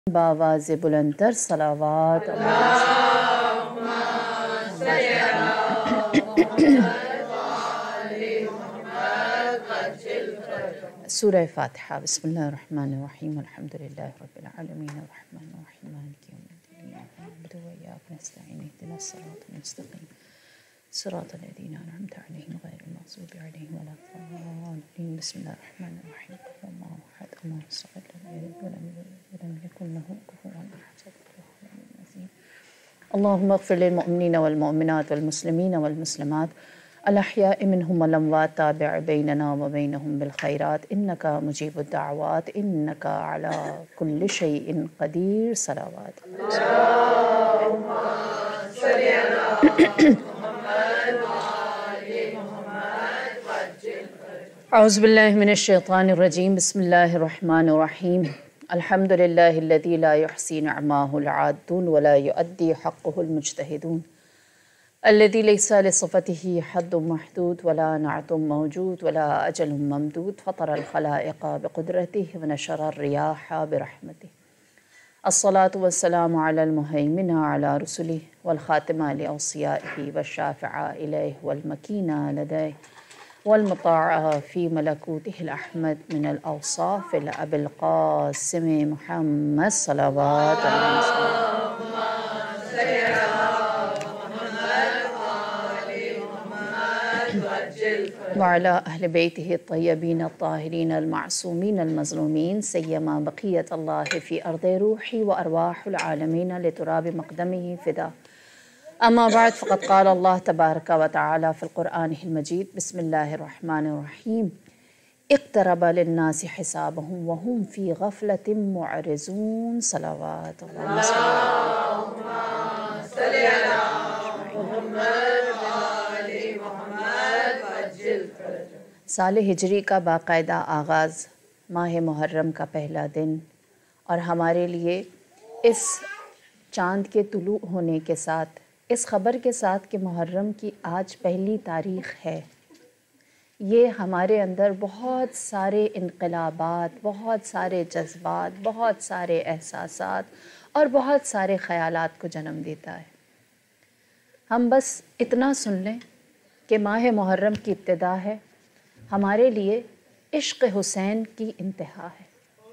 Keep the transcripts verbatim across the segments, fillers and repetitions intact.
बावाज़ बुलंदतर सलावात सूरह फातिहा। बिस्मिल्लाहिर्रहमानिर्रहीम अल्हम्दुलिल्लाहि रब्बिल आलमीन अर्रहमानिर्रहीम मालिकि यौमिद्दीन नअबुदु व इय्याका नस्तईन इहदिनस सिरातल मुस्तक़ीम सिरातल लज़ीना अनअमता अलैहिम गैरिल मग़ज़ूबि अलैहिम वलद्दाल्लीन। बिस्मिल्लाहिर्रहमानिर्रहीम अल्लाहु अहद अल्लाहु समद ولم يكن له كفوا أحد. اللهم اغفر للمؤمنين والمؤمنات والمسلمين والمسلمات الأحياء منهم والأموات تابع بيننا وبينهم بالخيرات إنك مجيب الدعوات إنك على كل شيء قدير. صلوات. اللهم صل على محمد وآل محمد وعجل. أعوذ بالله من الشيطان الرجيم. بسم الله الرحمن الرحيم. الحمد لله الذي لا يحصي نعماه العادون ولا يؤدي حقه المجتهدون الذي ليس لصفته حد محدود ولا نعت موجود ولا أجل ممدود فطر الخلائق بقدرته ونشر الرياح برحمته. الصلاة والسلام على المهيمن على رسله والخاتم لأوصيائه والشافع إليه والمكين لديه والمطاع في ملكوته الأحمد من الأوصاف الأبي القاسم محمد صلوات اللهم صل على محمد وآل محمد وعلى أهل بيته الطيبين الطاهرين المعصومين المظلومين سيما بقية الله في أرض روحي وأرواح العالمين لتراب مقدمه فداء. أما بعد فقد قال الله تبارك وتعالى في القرآن المجيد. بسم الله الرحمن الرحيم. اقترب للناس حسابهم وهم في غفلة معرضون. صلوات. اللهم صل على محمد وآل محمد وعجل فرجه. سال ہجری کا باقاعدہ آغاز ماہ محرم کا پہلا دن اور ہمارے لیے اس چاند کے طلوع ہونے کے ساتھ اس خبر کے ساتھ کہ محرم کی آج پہلی تاریخ ہے، یہ ہمارے اندر بہت سارے انقلابات، بہت سارے جذبات، بہت سارے احساسات اور بہت سارے خیالات کو جنم دیتا ہے. ہم بس اتنا سن لیں کہ ماہ محرم کی ابتدا ہے، ہمارے لیے عشق حسین کی انتہا ہے.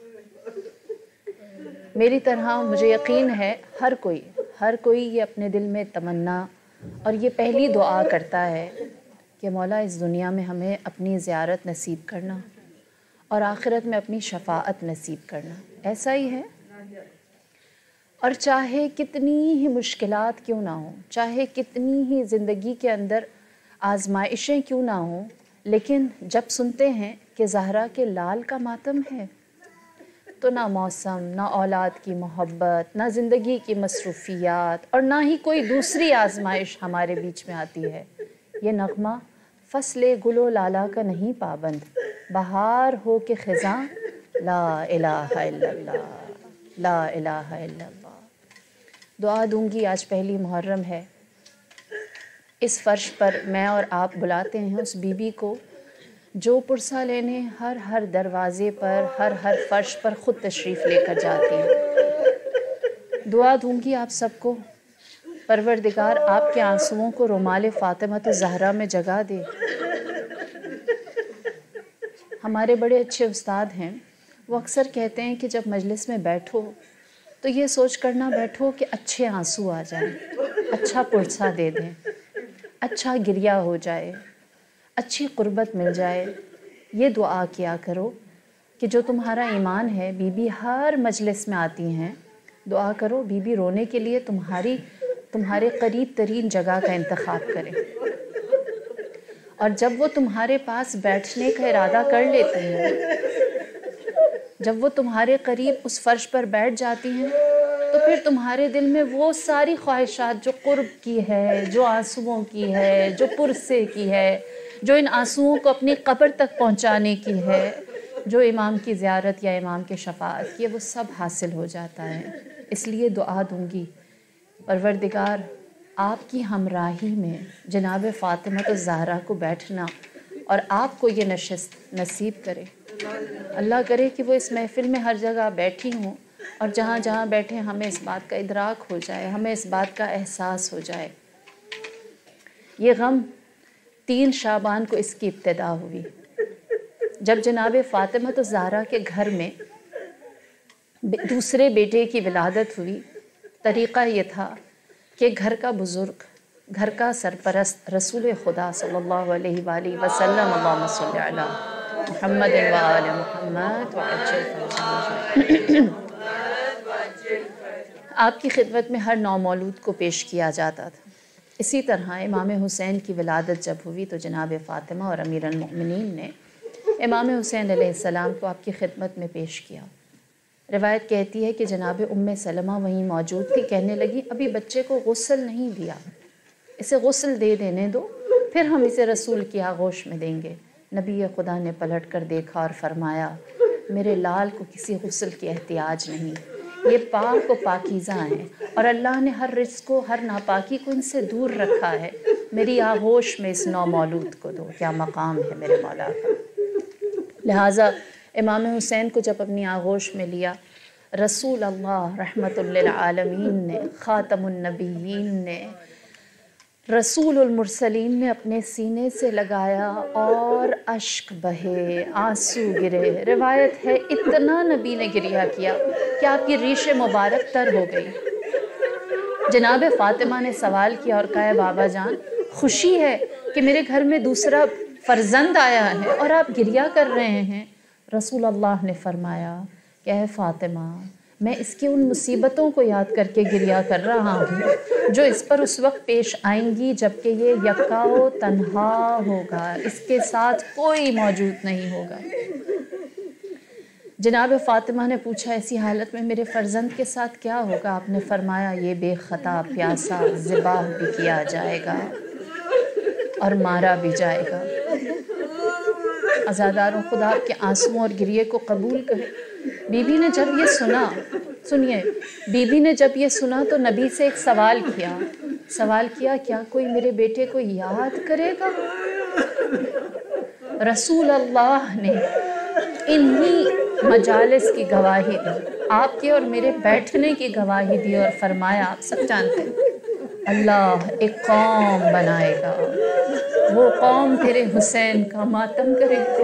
میری طرح مجھے یقین ہے ہر کوئی ہر کوئی یہ اپنے دل میں تمنا اور یہ پہلی دعا کرتا ہے کہ مولا اس دنیا میں ہمیں اپنی زیارت نصیب کرنا اور آخرت میں اپنی شفاعت نصیب کرنا. ایسا ہی ہے. اور چاہے کتنی ہی مشکلات کیوں نہ ہوں، چاہے کتنی ہی زندگی کے اندر آزمائشیں کیوں نہ ہوں، لیکن جب سنتے ہیں کہ زہرا کے لال کا ماتم ہے تو نہ موسم، نہ اولاد کی محبت، نہ زندگی کی مصروفیات اور نہ ہی کوئی دوسری آزمائش ہمارے بیچ میں آتی ہے. یہ نغمہ فصل گل و لالا کا نہیں پابند، بہار ہو کے خزاں لا الہ الا اللہ لا الہ الا اللہ. دعا دوں گی. آج پہلی محرم ہے. اس فرش پر میں اور آپ بلاتے ہیں اس بی بی کو جو پرسہ لینے ہر ہر دروازے پر، ہر ہر فرش پر خود تشریف لے کر جاتی ہے. دعا دوں گی آپ سب کو پروردگار آپ کے آنسوؤں کو رومال فاطمہ الزہرا میں جگا دے. ہمارے بڑے اچھے استاد ہیں، وہ اکثر کہتے ہیں کہ جب مجلس میں بیٹھو تو یہ سوچ کر نہ بیٹھو کہ اچھے آنسو آ جائیں، اچھا پرسہ دے دیں، اچھا گریہ ہو جائے، اچھی قربت مل جائے. یہ دعا کیا کرو کہ جو تمہارا ایمان ہے، بی بی ہر مجلس میں آتی ہیں، دعا کرو بی بی رونے کے لیے تمہاری تمہارے قریب ترین جگہ کا انتخاب کرے. اور جب وہ تمہارے پاس بیٹھنے کا ارادہ کر لیتی ہیں، جب وہ تمہارے قریب اس فرش پر بیٹھ جاتی ہیں، تو پھر تمہارے دل میں وہ ساری خواہشات جو قرب کی ہے، جو آنسوؤں کی ہے، جو پرسے کی ہے، جو ان آنسوؤں کو اپنی قبر تک پہنچانے کی ہے، جو امام کی زیارت یا امام کے شفاعت کی ہے، وہ سب حاصل ہو جاتا ہے. اس لیے دعا دوں گی پروردگار آپ کی ہمراہی میں جناب فاطمہ الزہرا کو بیٹھنا اور آپ کو یہ نشست نصیب کرے. اللہ کرے کہ وہ اس محفل میں ہر جگہ بیٹھی ہوں اور جہاں جہاں بیٹھے ہمیں اس بات کا ادراک ہو جائے، ہمیں اس بات کا احساس ہو جائے، یہ غم تین شعبان کو اس کی ابتدا ہوئی جب جناب فاطمہ الزہرا کے گھر میں دوسرے بیٹے کی ولادت ہوئی۔ طریقہ یہ تھا کہ گھر کا بزرگ، گھر کا سرپرست رسول خدا صلی اللہ علیہ وآلہ وسلم، اللہم صلی علی محمد و آل محمد وعجل آپ کی خدمت میں ہر نومولود کو پیش کیا جاتا تھا۔ اسی طرح امام حسین کی ولادت جب ہوئی تو جناب فاطمہ اور امیر المؤمنین نے امام حسین علیہ السلام کو آپ کی خدمت میں پیش کیا۔ روایت کہتی ہے کہ جناب ام سلمہ وہیں موجود تھی، کہنے لگی ابھی بچے کو غسل نہیں دیا، اسے غسل دے دینے دو، پھر ہم اسے رسول کی آغوش میں دیں گے۔ نبی خدا نے پلٹ کر دیکھا اور فرمایا میرے لال کو کسی غسل کی احتیاج نہیں، یہ پاک و پاکیزہ ہیں اور اللہ نے ہر رزق کو، ہر ناپاکی کو ان سے دور رکھا ہے، میری آغوش میں اس نو مولود کو دو۔ کیا مقام ہے میرے مولا کا۔ لہٰذا امام حسین کو جب اپنی آغوش میں لیا، رسول اللہ رحمت للعالمین نے، خاتم النبیین نے، رسول المرسلین نے اپنے سینے سے لگایا اور اشک بہے، آنسو گرے۔ روایت ہے اتنا نبی نے گریہ کیا کہ آپ کی ریش مبارک تر ہو گئی۔ جناب فاطمہ نے سوال کیا اور کہا بابا جان خوشی ہے کہ میرے گھر میں دوسرا فرزند آیا ہے اور آپ گریہ کر رہے ہیں؟ رسول اللہ نے فرمایا کہ اے فاطمہ میں اس کی ان مصیبتوں کو یاد کر کے گریہ کر رہا ہوں جو اس پر اس وقت پیش آئیں گی جبکہ یہ یکا و تنہا ہوگا، اس کے ساتھ کوئی موجود نہیں ہوگا۔ جناب فاطمہ نے پوچھا ایسی حالت میں میرے فرزند کے ساتھ کیا ہوگا؟ آپ نے فرمایا یہ بے خطا پیاسا ذبح بھی کیا جائے گا اور مارا بھی جائے گا۔ عزاداروں خدا آپ کے آنسوں اور گریے کو قبول کرے۔ بی بی نے جب یہ سنا، سنیے، بی بی نے جب یہ سنا تو نبی سے ایک سوال کیا، سوال کیا کیا کوئی میرے بیٹے کو یاد کرے گا؟ رسول اللہ نے انہی مجالس کی گواہی دی، آپ کے اور میرے بیٹھنے کی گواہی دی اور فرمایا آپ سب جانتے ہیں اللہ ایک قوم بنائے گا، وہ قوم تیرے حسین کا ماتم کرے گی،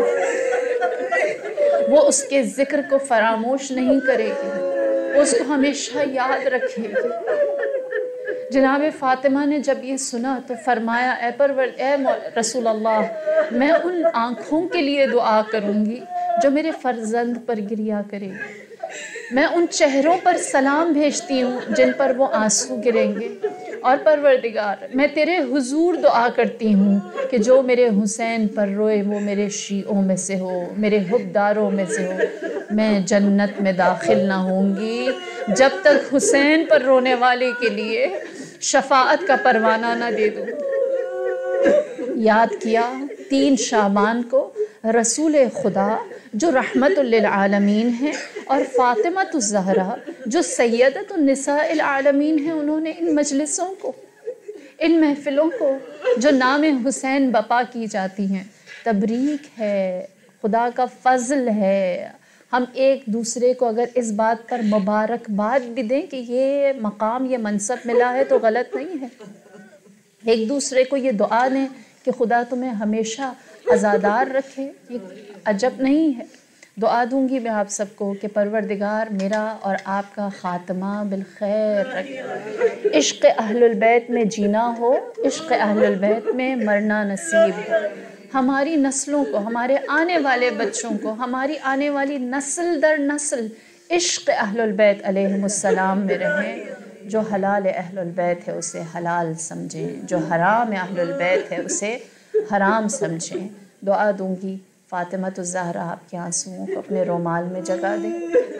وہ اس کے ذکر کو فراموش نہیں کرے گی، وہ اس کو ہمیشہ یاد رکھے گی۔ جناب فاطمہ نے جب یہ سنا تو فرمایا اے پرور اے رسول اللہ میں ان آنکھوں کے لیے دعا کروں گی جو میرے فرزند پر گریہ کرے گی، میں ان چہروں پر سلام بھیجتی ہوں جن پر وہ آنسو گریں گے، اور پروردگار میں تیرے حضور دعا کرتی ہوں کہ جو میرے حسین پر روئے وہ میرے شیعوں میں سے ہو، میرے حبداروں میں سے ہو، میں جنت میں داخل نہ ہوں گی جب تک حسین پر رونے والے کے لیے شفاعت کا پروانہ نہ دے دوں۔ یاد کیا تین شعبان کو رسول خدا جو رحمت للعالمین ہیں اور فاطمہ الزہرا جو سیدۃ النساء العالمین ہیں، انہوں نے ان مجلسوں کو، ان محفلوں کو جو نام حسین بپا کی جاتی ہیں، تبریک ہے، خدا کا فضل ہے۔ ہم ایک دوسرے کو اگر اس بات پر مبارکباد بھی دیں کہ یہ مقام یہ منصب ملا ہے تو غلط نہیں ہے، ایک دوسرے کو یہ دعا دیں کہ خدا تمہیں ہمیشہ عزادار رکھے، یہ عجب نہیں ہے۔ دعا دوں گی میں آپ سب کو کہ پروردگار میرا اور آپ کا خاتمہ بالخیر رکھے، عشق اہل البیت میں جینا ہو، عشق اہل البیت میں مرنا نصیب ہو، ہماری نسلوں کو، ہمارے آنے والے بچوں کو، ہماری آنے والی نسل در نسل عشق اہل البیت علیہم السلام میں رہیں۔ جو حلال اہل البیت ہے اسے حلال سمجھیں، جو حرام اہل البیت ہے اسے حرام سمجھیں۔ دعا دوں گی فاطمہ الزہرا آپ کے آنسوؤں کو اپنے رومال میں جگا دیں۔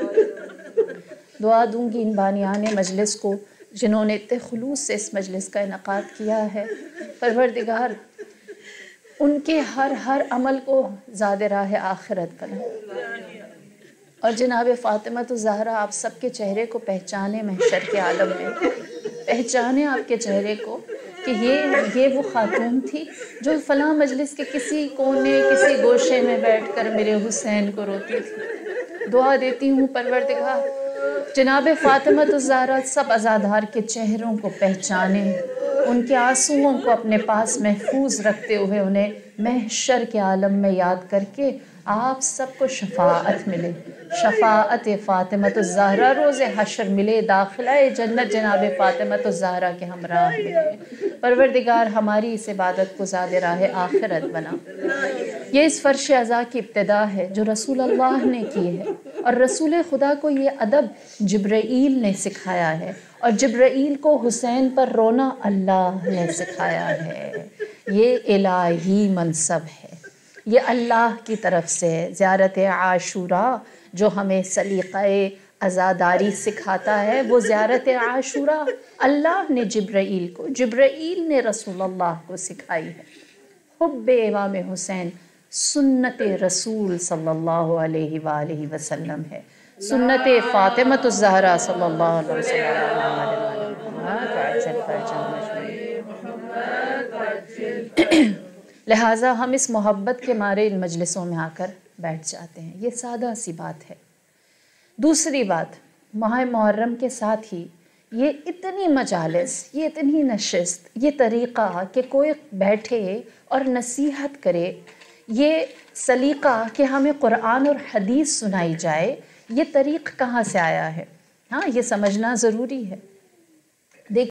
دعا دوں گی ان بانیان مجلس کو جنہوں نے اتنے خلوص سے اس مجلس کا انعقاد کیا ہے، پروردگار ان کے ہر ہر عمل کو زاد راہ آخرت بنا، اور جناب فاطمہ الزہرا آپ سب کے چہرے کو پہچانے، محشر کے عالم میں پہچانے آپ کے چہرے کو کہ یہ یہ وہ خاتون تھی جو فلاں مجلس کے کسی کونے کسی گوشے میں بیٹھ کر میرے حسین کو روتی تھی۔ دعا دیتی ہوں پروردگار जनाब फ़ातिमा ज़हरा सब अज़ादार के चेहरों को पहचाने, उनके आंसुओं को अपने पास महफूज रखते हुए उन्हें महशर के आलम में याद करके आप सबको शफाअत मिले। शफाअत फ़ातिमा ज़हरा रोज़ हशर मिले, दाखिला जन्नत जनाब फ़ातिमा ज़हरा के हमराह मिले। परवरदिगार हमारी इस इबादत को ज़ाद राह आखिरत बना। ये इस फ़र्श अज़ा की इब्तिदा है जो रसूल अल्लाह ने की है, और रसूल खुदा को ये अदब जिब्राईल ने सिखाया है, और जिब्राईल को हुसैन पर रोना अल्लाह ने सिखाया है। ये इलाही मनसब है, ये अल्लाह की तरफ से है। ज़ियारत आशूरा जो हमें सलीक़े अज़ादारी सिखाता है, वो ज़ियारत आशूरा अल्लाह ने जिब्राईल को, जिब्राईल ने रसूलुल्लाह को सिखाई है। हुब्बे इमाम हुसैन सुन्नत रसूल सल्लल्लाहु अलैहि वालैहि वसल्लम है, सुन्नत फ़ातिमा ज़हरा सल्लल्लाहु अलैहि वसल्लम। लिहाजा हम इस मोहब्बत के मारे इन मजलिसों में आकर बैठ जाते हैं। ये सादा सी बात है। दूसरी बात, माह मुहर्रम के साथ ही ये इतनी मजालिस, ये इतनी नशिस्त, ये तरीक़ा कि कोई बैठे और नसीहत करे, ये सलीक़ा कि हमें क़ुरान और हदीस सुनाई जाए, ये तरीक़ कहाँ से आया है? हाँ, ये समझना ज़रूरी है। देखिए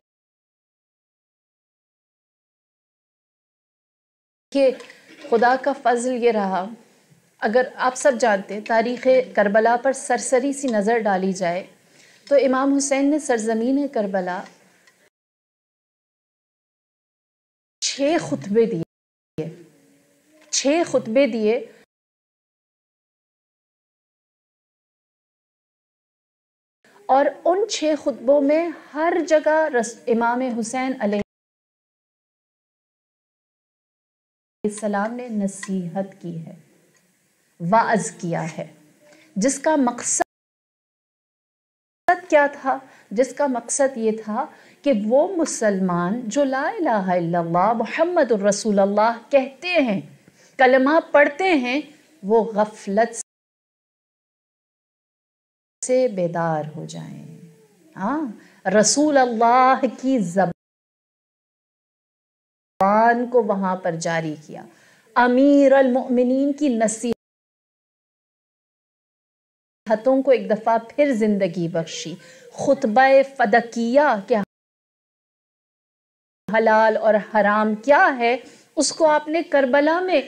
खुदा का फ़ज़ल ये रहा, अगर आप सब जानते हैं तारीख़ करबला पर सरसरी सी नज़र डाली जाए तो इमाम हुसैन ने सरज़मीन करबला छः खुतबे दिए, छः खुतबे दिए, और उन छः खुतबों में हर जगह इमाम हुसैन अलैहिस्सलाम ने नसीहत की है, वाअज़ किया है, जिसका मकसद क्या था? जिसका मकसद ये था कि वो मुसलमान जो ला इलाहा इल्लल्लाह मुहम्मदुर रसूलुल्लाह कहते हैं, कलमा पढ़ते हैं, वो गफलत से बेदार हो जाएं। हाँ, रसूल अल्लाह की ज़बान को वहां पर जारी किया, अमीर अल मोमिनीन की नसीहतों को एक दफा फिर जिंदगी बख्शी, खुतबा फदकिया क्या हलाल और हराम क्या है उसको आपने करबला में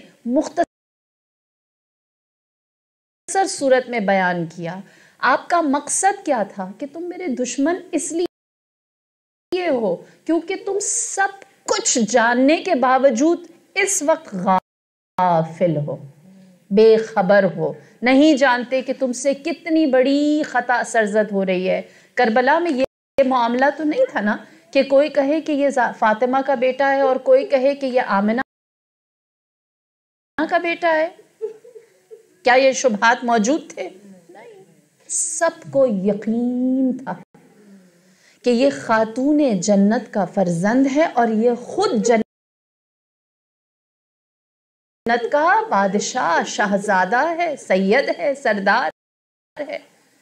मुख्तसर सूरत में बयान किया। आपका मकसद क्या था? कि तुम मेरे दुश्मन इसलिए हो क्योंकि तुम सब कुछ जानने के बावजूद इस वक्त गाफिल हो, बेखबर हो, नहीं जानते कि तुमसे कितनी बड़ी खता सरजद हो रही है। करबला में ये मामला तो नहीं था ना कि कोई कहे कि ये फातिमा का बेटा है और कोई कहे कि ये आमिना का बेटा है। क्या ये शुबहात मौजूद थे? नहीं। सबको यकीन था कि ये खातून जन्नत का फर्जंद है और ये खुद जन्नत का बादशाह, शहजादा है, सैयद है, सरदार है।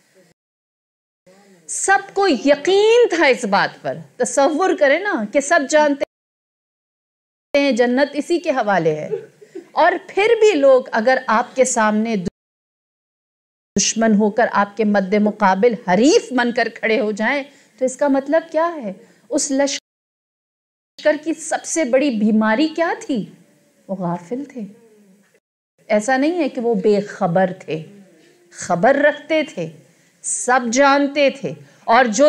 सबको यकीन था इस बात पर। तसव्वुर करें ना कि सब जानते हैं जन्नत इसी के हवाले है, और फिर भी लोग अगर आपके सामने दुश्मन होकर आपके मद्दे मुकाबिल हरीफ बनकर खड़े हो जाएं तो इसका मतलब क्या है? उस लश्कर की सबसे बड़ी बीमारी क्या थी? वो गाफिल थे। ऐसा नहीं है कि वो बेखबर थे, खबर रखते थे, सब जानते थे, और जो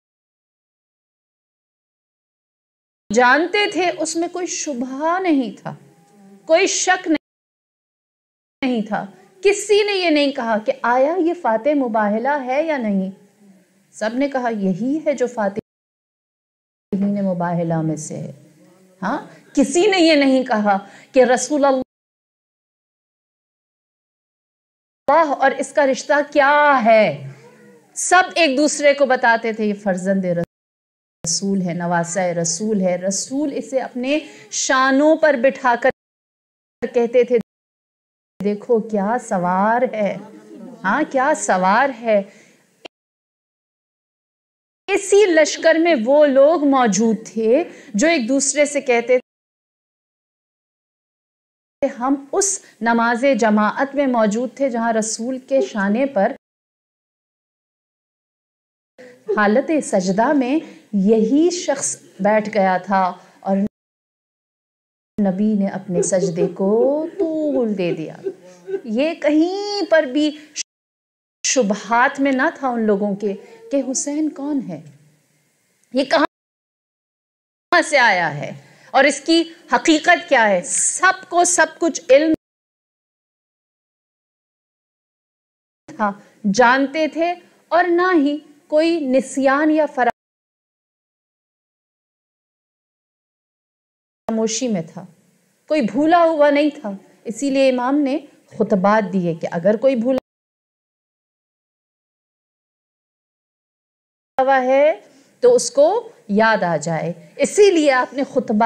जानते थे उसमें कोई शुबहा नहीं था, कोई शक नहीं था। किसी ने ये नहीं कहा कि आया ये फातिह मुबाहला है या नहीं। सब ने कहा यही है जो फातिह ने मुबाहला में से है। हाँ, किसी ने ये नहीं कहा कि रसूल अल्लाह और इसका रिश्ता क्या है। सब एक दूसरे को बताते थे ये फर्जंद रसूल है, नवासा रसूल है। रसूल इसे अपने शानों पर बिठाकर कहते थे देखो क्या सवार है, हाँ क्या सवार है। اسی لشکر میں وہ لوگ موجود تھے جو ایک دوسرے سے کہتے تھے ہم اس نماز جماعت میں موجود تھے جہاں رسول کے شانے پر حالت سجدہ میں یہی شخص بیٹھ گیا تھا اور نبی نے اپنے سجدے کو طول دے دیا. یہ کہیں پر بھی شبہات میں نہ تھا ان لوگوں کے کہ حسین کون ہے، یہ کہاں سے آیا ہے اور اس کی حقیقت کیا ہے. سب کو سب کچھ علم تھا، جانتے تھے، اور نہ ہی کوئی نسیان یا فراموشی میں تھا، کوئی بھولا ہوا نہیں تھا. اسی لیے امام نے خطبات دیے کہ اگر کوئی بھولا ہوا ہے تو اس کو یاد آ جائے. اسی لیے آپ نے خطبات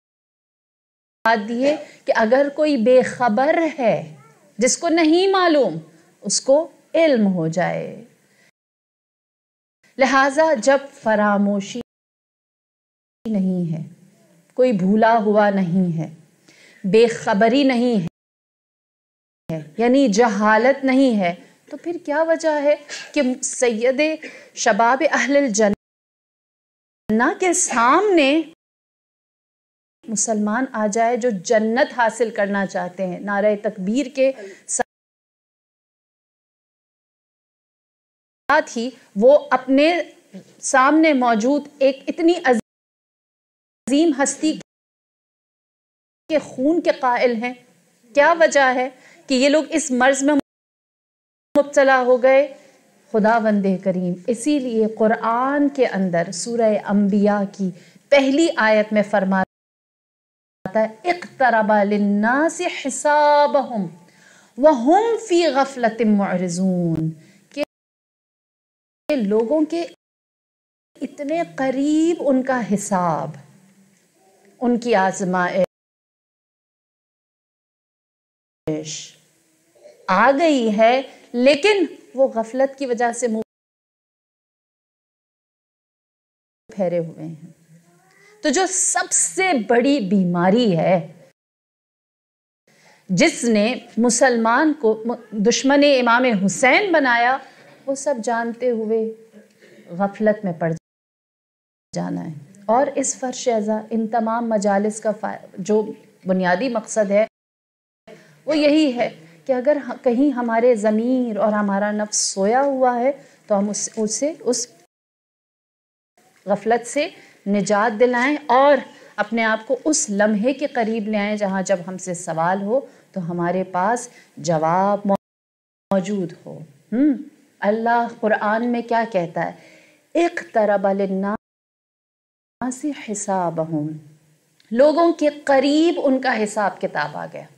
دیے کہ اگر کوئی بے خبر ہے جس کو نہیں معلوم اس کو علم ہو جائے. لہٰذا جب فراموشی نہیں ہے، کوئی بھولا ہوا نہیں ہے، بے خبری نہیں ہے، یعنی جہالت نہیں ہے، تو پھر کیا وجہ ہے کہ سید شباب اہل الجنہ کے سامنے مسلمان آ جائے جو جنت حاصل کرنا چاہتے ہیں، نعرہ تکبیر کے ساتھ ہی وہ اپنے سامنے موجود ایک اتنی عظیم ہستی کے خون کے قائل ہیں. کیا وجہ ہے کہ یہ لوگ اس مرض میں مبتلا ہو گئے؟ خداوند کریم اسی لیے قرآن کے اندر سورہ انبیاء کی پہلی آیت میں فرماتا ہے اقترب للناس حسابہم وہم فی غفلۃ معرضون، کہ لوگوں کے اتنے قریب ان کا حساب، ان کی آزمائش آ گئی ہے، لیکن وہ غفلت کی وجہ سے منہ پھیرے ہوئے ہیں. تو جو سب سے بڑی بیماری ہے جس نے مسلمان کو دشمن امام حسین بنایا، وہ سب جانتے ہوئے غفلت میں پڑ جانا ہے. اور اس فرش ازا ان تمام مجالس کا جو بنیادی مقصد ہے وہ یہی ہے کہ اگر کہیں ہمارے ضمیر اور ہمارا نفس سویا ہوا ہے تو ہم اس اسے اس غفلت سے نجات دلائیں اور اپنے آپ کو اس لمحے کے قریب لے آئیں جہاں جب ہم سے سوال ہو تو ہمارے پاس جواب موجود ہو. ہم اللہ قرآن میں کیا کہتا ہے؟ اقترب للناس حسابہم، لوگوں کے قریب ان کا حساب کتاب آ گیا،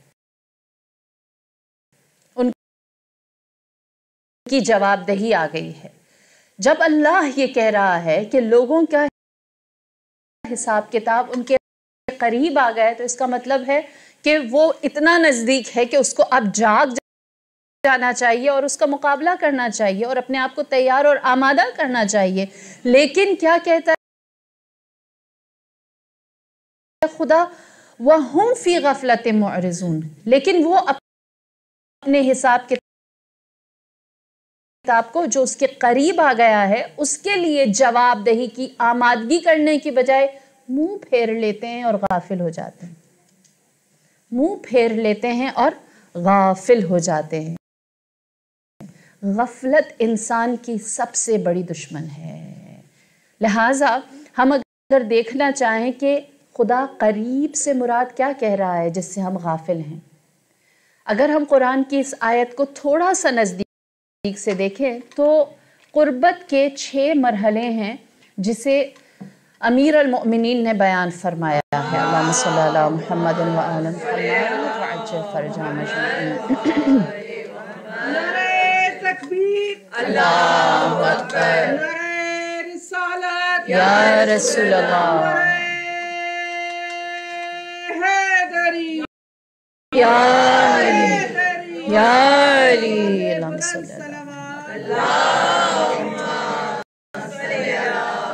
ان کی جواب دہی آ گئی ہے. جب اللہ یہ کہہ رہا ہے کہ لوگوں کا حساب کتاب ان کے قریب آ گیا تو اس کا مطلب ہے کہ وہ اتنا نزدیک ہے کہ اس کو اب جاگ جانا چاہیے اور اس کا مقابلہ کرنا چاہیے اور اپنے آپ کو تیار اور آمادہ کرنا چاہیے. لیکن کیا کہتا ہے خدا؟ وَهُمْ فِي غَفْلَةٍ مُعْرِضُونَ، لیکن وہ اپنے حساب کتاب کو جو اس کے قریب آ گیا ہے اس کے لیے جواب دہی کی آمادگی کرنے کی بجائے منہ پھیر لیتے ہیں اور غافل ہو جاتے ہیں. منہ پھیر لیتے ہیں اور غافل ہو جاتے ہیں. غفلت انسان کی سب سے بڑی دشمن ہے. لہٰذا ہم اگر دیکھنا چاہیں کہ خدا قریب سے مراد کیا کہہ رہا ہے جس سے ہم غافل ہیں، اگر ہم قرآن کی اس آیت کو تھوڑا سا نزدیک سے دیکھیں تو قربت کے چھ مرحلے ہیں جسے امیر المؤمنین نے بیان فرمایا ہے. اللہم صلی علی محمد و آل محمد وعجل فرجهم اجمعین. اللہ اکبر، یا رسول اللہ، یا علی، یا علی. اللہم صلی علی محمد.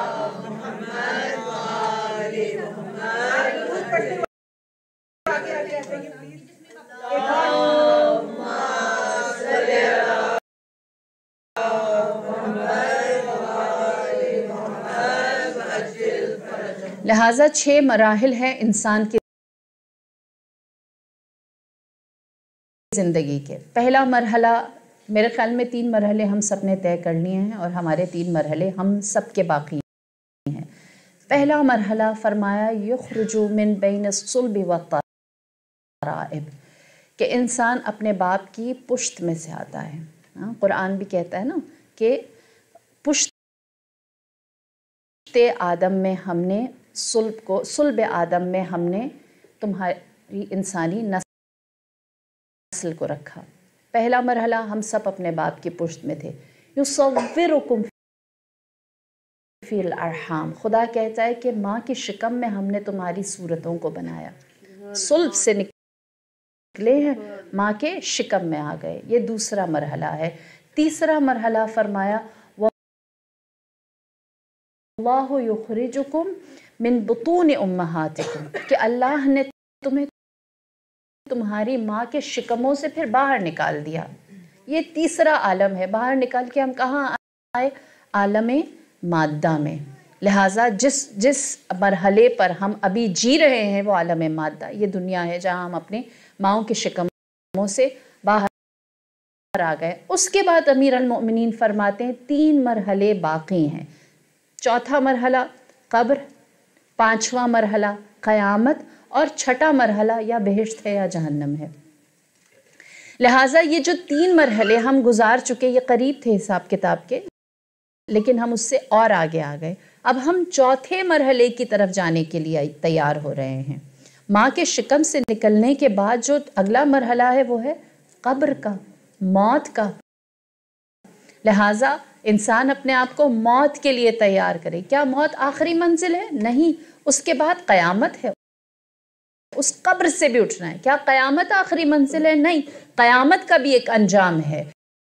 لہٰذا چھ مراحل ہیں انسان کی زندگی کے. پہلا مرحلہ، میرے خیال میں تین مرحلے ہم سب نے طے کر لیے ہیں اور ہمارے تین مرحلے ہم سب کے باقی ہیں. پہلا مرحلہ فرمایا یخرج من بین الصلب والترائب، کہ انسان اپنے باپ کی پشت میں سے آتا ہے. ہاں، قرآن بھی کہتا ہے نا کہ پشت آدم میں ہم نے صلب کو صلب آدم میں ہم نے تمہاری انسانی نسل کو رکھا. پہلا مرحلہ ہم سب اپنے باپ کی پشت میں تھے. یصورکم فی الارحام، خدا کہتا ہے کہ ماں کی شکم میں ہم نے تمہاری صورتوں کو بنایا. صلب سے نکلے ہیں، ماں کے شکم میں آ گئے. یہ دوسرا مرحلہ ہے. تیسرا مرحلہ فرمایا اللہ یخرجکم من بطون امہاتکم، کہ اللہ نے تمہیں تمہاری ماں کے شکموں سے پھر باہر نکال دیا. یہ تیسرا عالم ہے. باہر نکال کے ہم کہاں آئے؟ عالم مادہ میں. لہٰذا جس جس مرحلے پر ہم ابھی جی رہے ہیں وہ عالم مادہ، یہ دنیا ہے جہاں ہم اپنے ماؤں کے شکموں سے باہر آ گئے. اس کے بعد امیر المؤمنین فرماتے ہیں تین مرحلے باقی ہیں. چوتھا مرحلہ قبر، پانچواں مرحلہ قیامت، اور چھٹا مرحلہ یا بہشت ہے یا جہنم ہے. لہٰذا یہ جو تین مرحلے ہم گزار چکے، یہ قریب تھے حساب کتاب کے، لیکن ہم اس سے اور آگے آ گئے. اب ہم چوتھے مرحلے کی طرف جانے کے لیے تیار ہو رہے ہیں. ماں کے شکم سے نکلنے کے بعد جو اگلا مرحلہ ہے وہ ہے قبر کا، موت کا. لہٰذا انسان اپنے آپ کو موت کے لیے تیار کرے. کیا موت آخری منزل ہے؟ نہیں. اس کے بعد قیامت ہے، اس قبر سے بھی اٹھنا ہے. کیا قیامت آخری منزل ہے؟ نہیں. قیامت کا بھی ایک انجام ہے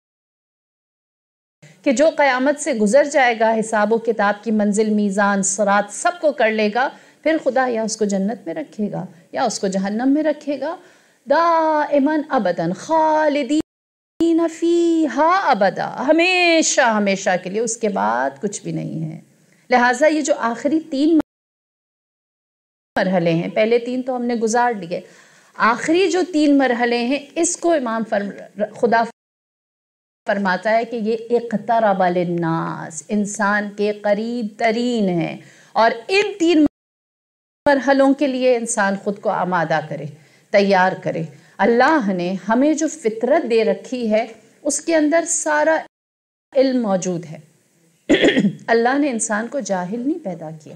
کہ جو قیامت سے گزر جائے گا، حساب و کتاب کی منزل، میزان، صراط سب کو کر لے گا، پھر خدا یا اس کو جنت میں رکھے گا یا اس کو جہنم میں رکھے گا. دائماً ابداً خالدین فیہا ابدا، ہمیشہ ہمیشہ کے لیے، اس کے بعد کچھ بھی نہیں ہے. لہٰذا یہ جو آخری تین مرحلے ہیں، پہلے تین تو ہم نے گزار لیے، آخری جو تین مرحلے ہیں اس کو امام فرم خدا فرماتا ہے کہ یہ اقترب للناس، انسان کے قریب ترین ہیں. اور ان تین مرحلوں کے لیے انسان خود کو آمادہ کرے، تیار کرے. اللہ نے ہمیں جو فطرت دے رکھی ہے اس کے اندر سارا علم موجود ہے. اللہ نے انسان کو جاہل نہیں پیدا کیا،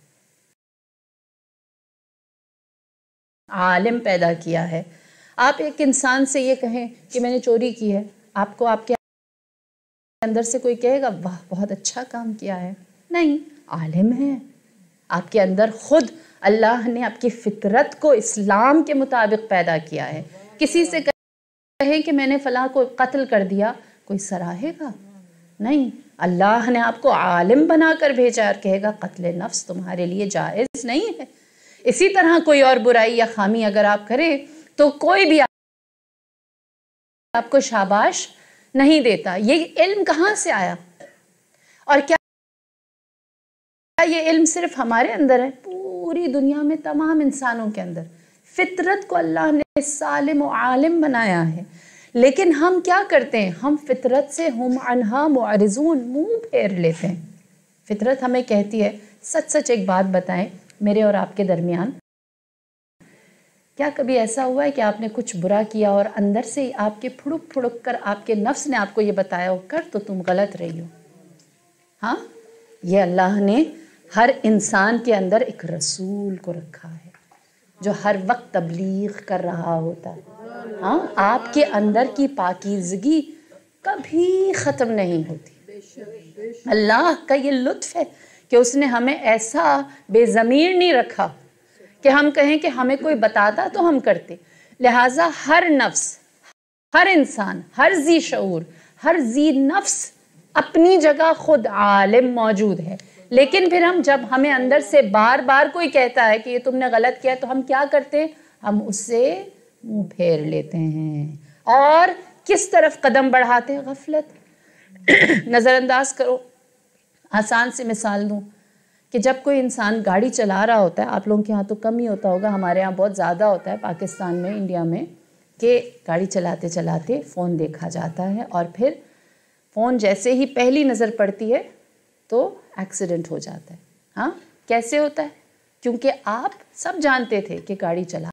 عالم پیدا کیا ہے. آپ ایک انسان سے یہ کہیں کہ میں نے چوری کی ہے، آپ کو آپ کے اندر سے کوئی کہے گا واہ بہت اچھا کام کیا ہے؟ نہیں، عالم ہے. آپ کے اندر خود اللہ نے آپ کی فطرت کو اسلام کے مطابق پیدا کیا ہے. کسی سے کہیں کہ میں نے فلاں کو قتل کر دیا، کوئی سراہے گا؟ نہیں. اللہ نے آپ کو عالم بنا کر بھیجا اور کہے گا قتل نفس تمہارے لیے جائز نہیں ہے. اسی طرح کوئی اور برائی یا خامی اگر آپ کریں تو کوئی بھی آپ کو شاباش نہیں دیتا. یہ علم کہاں سے آیا؟ اور کیا یہ علم صرف ہمارے اندر ہے؟ پوری دنیا میں تمام انسانوں کے اندر فطرت کو اللہ نے سالم و عالم بنایا ہے. لیکن ہم کیا کرتے ہیں؟ ہم فطرت سے ہم عنہا معرضون، منہ پھیر لیتے ہیں. فطرت ہمیں کہتی ہے سچ سچ ایک بات بتائیں میرے اور آپ کے درمیان، کیا کبھی ایسا ہوا ہے کہ آپ نے کچھ برا کیا اور اندر سے ہی آپ کے پھڑک پھڑک کر آپ کے نفس نے آپ کو یہ بتایا ہو کر تو تم غلط رہی ہو؟ ہاں، یہ اللہ نے ہر انسان کے اندر ایک رسول کو رکھا ہے جو ہر وقت تبلیغ کر رہا ہوتا ہے. ہاں، آپ کے اندر کی پاکیزگی کبھی ختم نہیں ہوتی. اللہ کا یہ لطف ہے کہ اس نے ہمیں ایسا بے ضمیر نہیں رکھا کہ ہم کہیں کہ ہمیں کوئی بتاتا تو ہم کرتے. لہٰذا ہر نفس، ہر انسان، ہر ذی شعور، ہر ذی نفس اپنی جگہ خود عالم موجود ہے. لیکن پھر ہم جب ہمیں اندر سے بار بار کوئی کہتا ہے کہ یہ تم نے غلط کیا تو ہم کیا کرتے ہیں؟ ہم اس سے منہ پھیر لیتے ہیں اور کس طرف قدم بڑھاتے ہیں؟ غفلت. نظر انداز کرو. آسان سے مثال دوں کہ جب کوئی انسان گاڑی چلا رہا ہوتا ہے، آپ لوگوں کے ہاں تو کم ہی ہوتا ہوگا، ہمارے یہاں بہت زیادہ ہوتا ہے پاکستان میں، انڈیا میں، کہ گاڑی چلاتے چلاتے فون دیکھا جاتا ہے اور پھر فون جیسے ہی پہلی نظر پڑتی ہے تو ایکسیڈنٹ ہو جاتا ہے۔ ہاں کیسے ہوتا ہے؟ کیونکہ آپ سب جانتے تھے کہ گاڑی چلا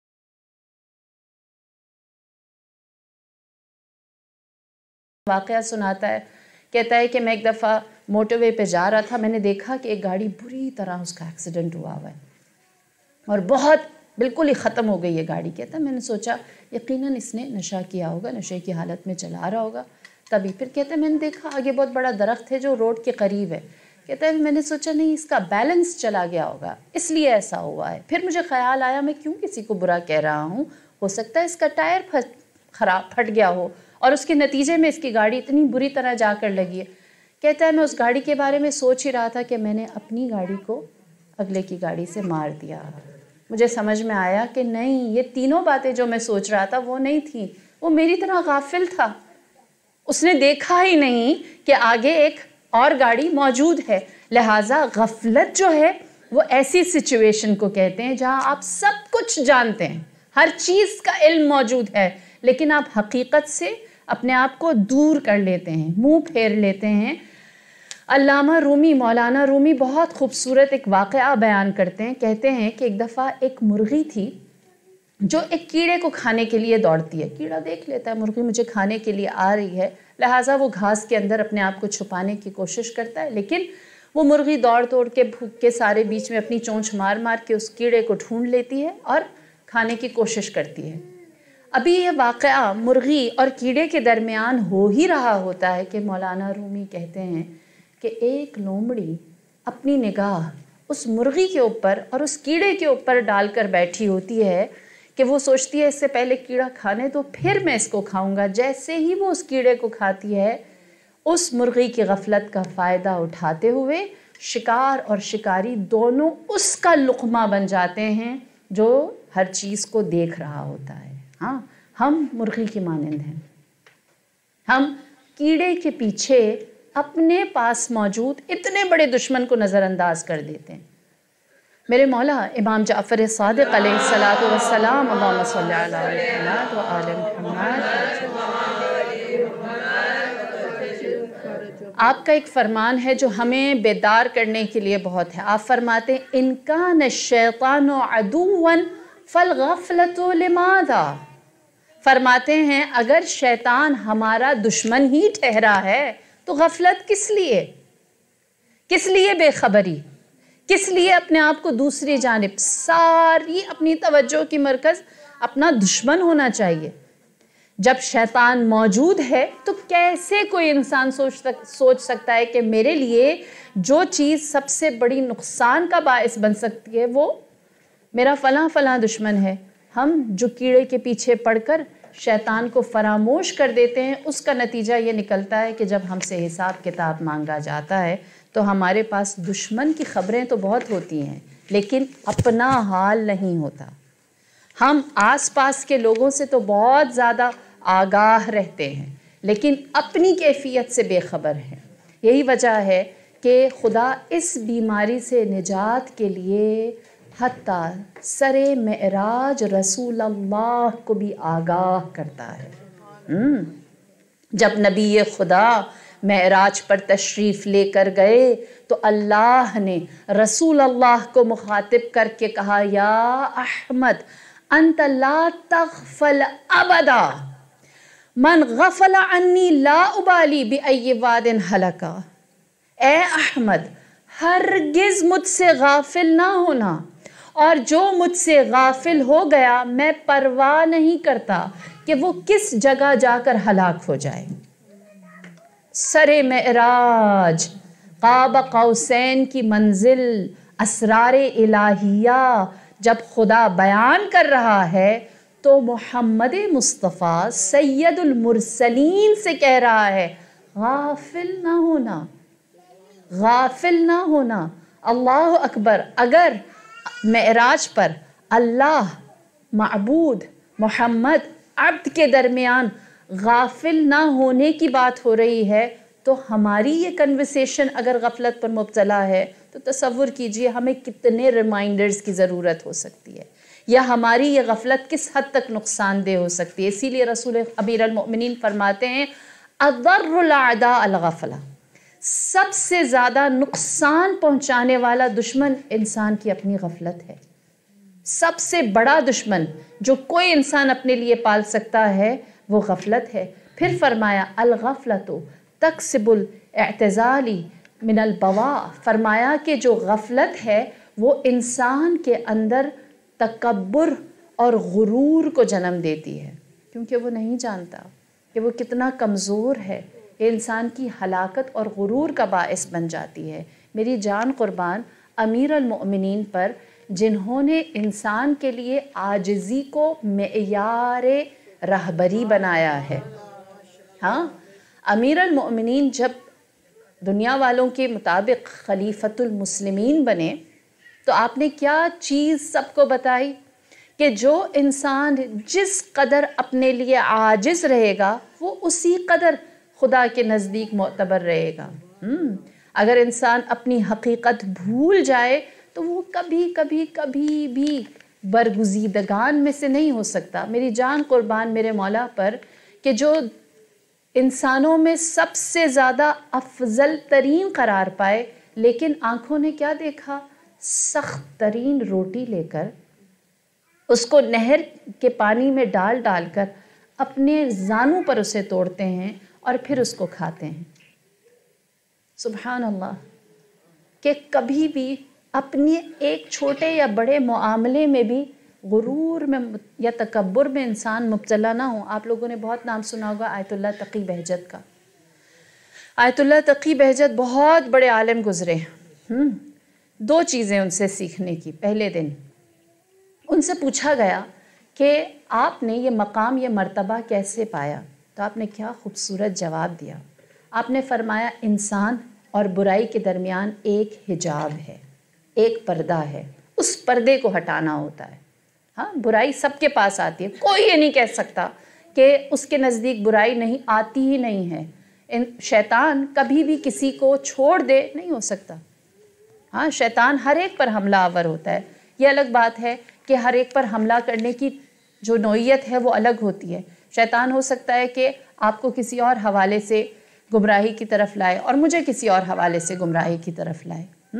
واقعہ سناتا ہے، کہتا ہے کہ میں ایک دفعہ موٹر وے پہ جا رہا تھا، میں نے دیکھا کہ ایک گاڑی بری طرح اس کا ایکسیڈنٹ ہوا ہوا ہے اور بہت بالکل ہی ختم ہو گئی ہے گاڑی۔ کہتا ہے میں نے سوچا یقیناً اس نے نشہ کیا ہوگا، نشے کی حالت میں چلا رہا ہوگا تبھی۔ پھر کہتا ہے میں نے دیکھا آگے بہت بڑا درخت ہے جو روڈ کے قریب ہے، کہتا ہے میں نے سوچا نہیں اس کا بیلنس چلا گیا ہوگا اس لیے ایسا ہوا ہے۔ پھر مجھے خیال آیا میں کیوں کسی کو برا کہہ رہا ہوں، ہو سکتا ہے اس کا ٹائر خراب پھٹ گیا ہو اور اس کے نتیجے میں اس کی گاڑی اتنی بری طرح جا کر لگی ہے۔ کہتا ہے میں اس گاڑی کے بارے میں سوچ ہی رہا تھا کہ میں نے اپنی گاڑی کو اگلے کی گاڑی سے مار دیا۔ مجھے سمجھ میں آیا کہ نہیں، یہ تینوں باتیں جو میں سوچ رہا تھا وہ نہیں تھیں، وہ میری طرح غافل تھا، اس نے دیکھا ہی نہیں کہ آگے ایک اور گاڑی موجود ہے۔ لہٰذا غفلت جو ہے وہ ایسی سچویشن کو کہتے ہیں جہاں آپ سب کچھ جانتے ہیں، ہر چیز کا علم موجود ہے، لیکن آپ حقیقت سے اپنے آپ کو دور کر لیتے ہیں، منہ پھیر لیتے ہیں۔ علامہ رومی، مولانا رومی بہت خوبصورت ایک واقعہ بیان کرتے ہیں، کہتے ہیں کہ ایک دفعہ ایک مرغی تھی جو ایک کیڑے کو کھانے کے لیے دوڑتی ہے۔ کیڑا دیکھ لیتا ہے مرغی مجھے کھانے کے لیے آ رہی ہے، لہٰذا وہ گھاس کے اندر اپنے آپ کو چھپانے کی کوشش کرتا ہے، لیکن وہ مرغی دوڑ دوڑ کے بھوک کے سارے بیچ میں اپنی چونچ مار مار کے اس کیڑے کو ڈھونڈ لیتی ہے اور کھانے کی کوشش کرتی ہے۔ ابھی یہ واقعہ مرغی اور کیڑے کے درمیان ہو ہی رہا ہوتا ہے کہ مولانا رومی کہتے ہیں کہ ایک لومڑی اپنی نگاہ اس مرغی کے اوپر اور اس کیڑے کے اوپر ڈال کر بیٹھی ہوتی ہے کہ وہ سوچتی ہے اس سے پہلے کیڑا کھانے تو پھر میں اس کو کھاؤں گا۔ جیسے ہی وہ اس کیڑے کو کھاتی ہے، اس مرغی کی غفلت کا فائدہ اٹھاتے ہوئے شکار اور شکاری دونوں اس کا لقمہ بن جاتے ہیں جو ہر چیز کو دیکھ رہا ہوتا ہے۔ ہاں ہم مرغی کی مانند ہیں، ہم کیڑے کے پیچھے اپنے پاس موجود اتنے بڑے دشمن کو نظر انداز کر دیتے ہیں۔ میرے مولا امام جعفر صادق علیہ الصلاۃ والسلام، اللہم صلی علی محمد و آل محمد، آپ کا ایک فرمان ہے جو ہمیں بیدار کرنے کے لیے بہت ہے۔ آپ فرماتے ہیں ان کان الشیطان عدوا فالغفلۃ لماذا، فرماتے ہیں اگر شیطان ہمارا دشمن ہی ٹھہرا ہے تو غفلت کس لیے، کس لیے بے خبری، کس لیے اپنے آپ کو دوسری جانب، ساری اپنی توجہ کی مرکز اپنا دشمن ہونا چاہیے۔ جب شیطان موجود ہے تو کیسے کوئی انسان سوچ سک سوچ سکتا ہے کہ میرے لیے جو چیز سب سے بڑی نقصان کا باعث بن سکتی ہے وہ میرا فلاں فلاں دشمن ہے۔ ہم جو کیڑے کے پیچھے پڑ کر شیطان کو فراموش کر دیتے ہیں، اس کا نتیجہ یہ نکلتا ہے کہ جب ہم سے حساب کتاب مانگا جاتا ہے تو ہمارے پاس دشمن کی خبریں تو بہت ہوتی ہیں لیکن اپنا حال نہیں ہوتا۔ ہم آس پاس کے لوگوں سے تو بہت زیادہ آگاہ رہتے ہیں لیکن اپنی کیفیت سے بے خبر ہیں۔ یہی وجہ ہے کہ خدا اس بیماری سے نجات کے لیے حتیٰ سر معراج رسول اللہ کو بھی آگاہ کرتا ہے۔ جب نبی خدا معراج پر تشریف لے کر گئے تو اللہ نے رسول اللہ کو مخاطب کر کے کہا یا احمد انت لا تغفل ابدا، من غفل عنی لا ابالی بأی واد ہلکا، اے احمد ہرگز مجھ سے غافل نہ ہونا، اور جو مجھ سے غافل ہو گیا میں پرواہ نہیں کرتا کہ وہ کس جگہ جا کر ہلاک ہو جائے۔ سر معراج، قاب قوسین کی منزل، اسرار الہیہ جب خدا بیان کر رہا ہے تو محمد مصطفیٰ سید المرسلین سے کہہ رہا ہے غافل نہ ہونا، غافل نہ ہونا۔ اللہ اکبر، اگر معراج پر اللہ، معبود، محمد، عبد کے درمیان غافل نہ ہونے کی بات ہو رہی ہے تو ہماری یہ کنورسیشن اگر غفلت پر مبتلا ہے تو تصور کیجئے ہمیں کتنے ریمائنڈرز کی ضرورت ہو سکتی ہے، یا ہماری یہ غفلت کس حد تک نقصان دہ ہو سکتی ہے۔ اسی لیے رسول امیر المؤمنین فرماتے ہیں اضر الاعداء الغفلہ، سب سے زیادہ نقصان پہنچانے والا دشمن انسان کی اپنی غفلت ہے۔ سب سے بڑا دشمن جو کوئی انسان اپنے لیے پال سکتا ہے وہ غفلت ہے۔ پھر فرمایا الغفلۃ تکسب الاعتزالی من البواء، فرمایا کہ جو غفلت ہے وہ انسان کے اندر تکبر اور غرور کو جنم دیتی ہے، کیونکہ وہ نہیں جانتا کہ وہ کتنا کمزور ہے، یہ انسان کی ہلاکت اور غرور کا باعث بن جاتی ہے۔ میری جان قربان، امیر المؤمنین پر جنہوں نے انسان کے لیے عاجزی کو معیار رہبری بنایا ہے، ہاں امیر المؤمنین جب دنیا والوں کے مطابق خلیفۃ المسلمین بنے تو آپ نے کیا چیز سب کو بتائی کہ جو انسان جس قدر اپنے لیے عاجز رہے گا وہ اسی قدر خدا کے نزدیک معتبر رہے گا۔ اگر انسان اپنی حقیقت بھول جائے تو وہ کبھی کبھی کبھی بھی برگزیدگان میں سے نہیں ہو سکتا۔ میری جان قربان میرے مولا پر کہ جو انسانوں میں سب سے زیادہ افضل ترین قرار پائے، لیکن آنکھوں نے کیا دیکھا؟ سخت ترین روٹی لے کر اس کو نہر کے پانی میں ڈال ڈال کر اپنے زانوں پر اسے توڑتے ہیں اور پھر اس کو کھاتے ہیں۔ سبحان اللہ، کہ کبھی بھی اپنی ایک چھوٹے یا بڑے معاملے میں بھی غرور میں یا تکبر میں انسان مبتلا نہ ہو۔ آپ لوگوں نے بہت نام سنا ہوگا آیت اللہ تقی بہجت کا۔ آیت اللہ تقی بہجت بہت بڑے عالم گزرے ہیں، دو چیزیں ان سے سیکھنے کی۔ پہلے دن ان سے پوچھا گیا کہ آپ نے یہ مقام یہ مرتبہ کیسے پایا؟ تو آپ نے کیا خوبصورت جواب دیا۔ آپ نے فرمایا انسان اور برائی کے درمیان ایک حجاب ہے، ایک پردہ ہے، اس پردے کو ہٹانا ہوتا ہے۔ ہاں، برائی سب کے پاس آتی ہے، کوئی یہ نہیں کہہ سکتا کہ اس کے نزدیک برائی نہیں آتی ہی نہیں ہے۔ شیطان کبھی بھی کسی کو چھوڑ دے نہیں ہو سکتا۔ ہاں، شیطان ہر ایک پر حملہ آور ہوتا ہے۔ یہ الگ بات ہے کہ ہر ایک پر حملہ کرنے کی جو نوعیت ہے وہ الگ ہوتی ہے۔ شیطان ہو سکتا ہے کہ آپ کو کسی اور حوالے سے گمراہی کی طرف لائے اور مجھے کسی اور حوالے سے گمراہی کی طرف لائے۔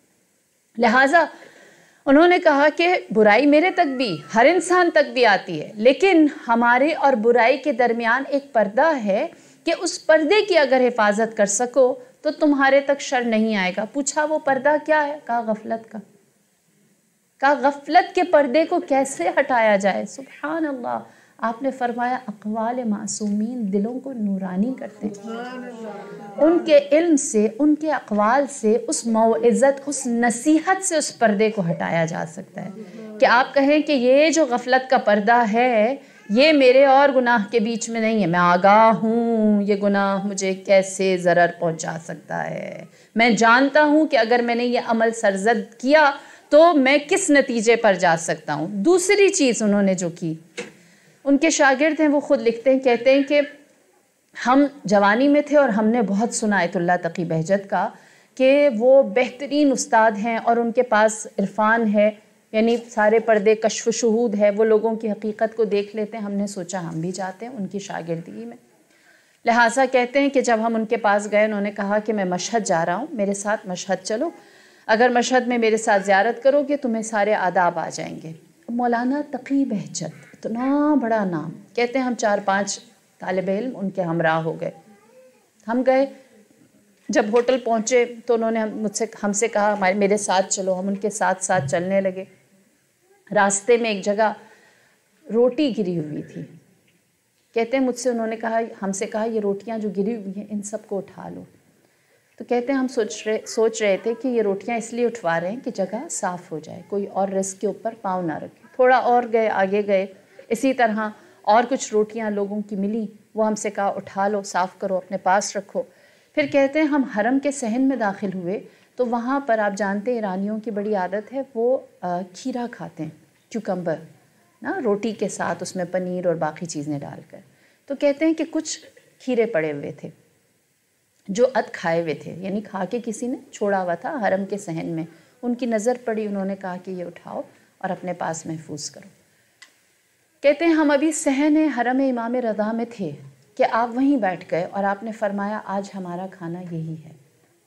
لہٰذا انہوں نے کہا کہ برائی میرے تک بھی، ہر انسان تک بھی آتی ہے، لیکن ہمارے اور برائی کے درمیان ایک پردہ ہے کہ اس پردے کی اگر حفاظت کر سکو تو تمہارے تک شر نہیں آئے گا۔ پوچھا وہ پردہ کیا ہے؟ کہا غفلت کا۔ کہا غفلت کے پردے کو کیسے ہٹایا جائے؟ سبحان اللہ، آپ نے فرمایا اقوال معصومین دلوں کو نورانی کرتے ہیں۔ ان کے علم سے، ان کے اقوال سے، اس موعظت، اس نصیحت سے اس پردے کو ہٹایا جا سکتا ہے کہ آپ کہیں کہ یہ جو غفلت کا پردہ ہے یہ میرے اور گناہ کے بیچ میں نہیں ہے، میں آگاہ ہوں یہ گناہ مجھے کیسے ضرر پہنچا سکتا ہے، میں جانتا ہوں کہ اگر میں نے یہ عمل سرزد کیا تو میں کس نتیجے پر جا سکتا ہوں۔ دوسری چیز انہوں نے جو کی، ان کے شاگرد ہیں وہ خود لکھتے ہیں، کہتے ہیں کہ ہم جوانی میں تھے اور ہم نے بہت سنا آیت اللہ تقی بہجت کا کہ وہ بہترین استاد ہیں اور ان کے پاس عرفان ہے، یعنی سارے پردے کشف و شہود ہے، وہ لوگوں کی حقیقت کو دیکھ لیتے ہیں۔ ہم نے سوچا ہم بھی جاتے ہیں ان کی شاگردگی میں۔ لہٰذا کہتے ہیں کہ جب ہم ان کے پاس گئے انہوں نے کہا کہ میں مشہد جا رہا ہوں، میرے ساتھ مشہد چلو، اگر مشہد میں میرے ساتھ زیارت کرو گے تمہیں سارے آداب آ جائیں گے۔ مولانا تقی بہجت، اتنا بڑا نام، کہتے ہیں ہم چار پانچ طالب علم ان کے ہمراہ ہو گئے۔ ہم گئے، جب ہوٹل پہنچے تو انہوں نے مجھ سے ہم سے کہا ہمارے میرے ساتھ چلو، ہم ان کے ساتھ ساتھ چلنے لگے۔ راستے میں ایک جگہ روٹی گری ہوئی تھی، کہتے ہیں مجھ سے انہوں نے کہا ہم سے کہا یہ روٹیاں جو گری ہوئی ہیں ان سب کو اٹھا لو۔ تو کہتے ہیں ہم سوچ رہے سوچ رہے تھے کہ یہ روٹیاں اس لیے اٹھوا رہے ہیں کہ جگہ صاف ہو جائے، کوئی اور رزق کے اوپر پاؤں نہ رکھے۔ تھوڑا اور گئے، آگے گئے، اسی طرح اور کچھ روٹیاں لوگوں کی ملی، وہ ہم سے کہا اٹھا لو، صاف کرو، اپنے پاس رکھو۔ پھر کہتے ہیں ہم حرم کے صحن میں داخل ہوئے تو وہاں پر آپ جانتے ہیں ایرانیوں کی بڑی عادت ہے، وہ کھیرا کھاتے ہیں، کیوکمبر نا، روٹی کے ساتھ اس میں پنیر اور باقی چیزیں ڈال کر۔ تو کہتے ہیں کہ کچھ کھیرے پڑے ہوئے تھے، جو اد کھائے ہوئے تھے، یعنی کھا کے کسی نے چھوڑا ہوا تھا حرم کے صحن میں، ان کی نظر پڑی، انہوں نے کہا کہ یہ اٹھاؤ اور اپنے پاس محفوظ کرو۔ کہتے ہیں ہم ابھی صحن حرم امام رضا میں تھے کہ آپ وہیں بیٹھ گئے اور آپ نے فرمایا آج ہمارا کھانا یہی ہے۔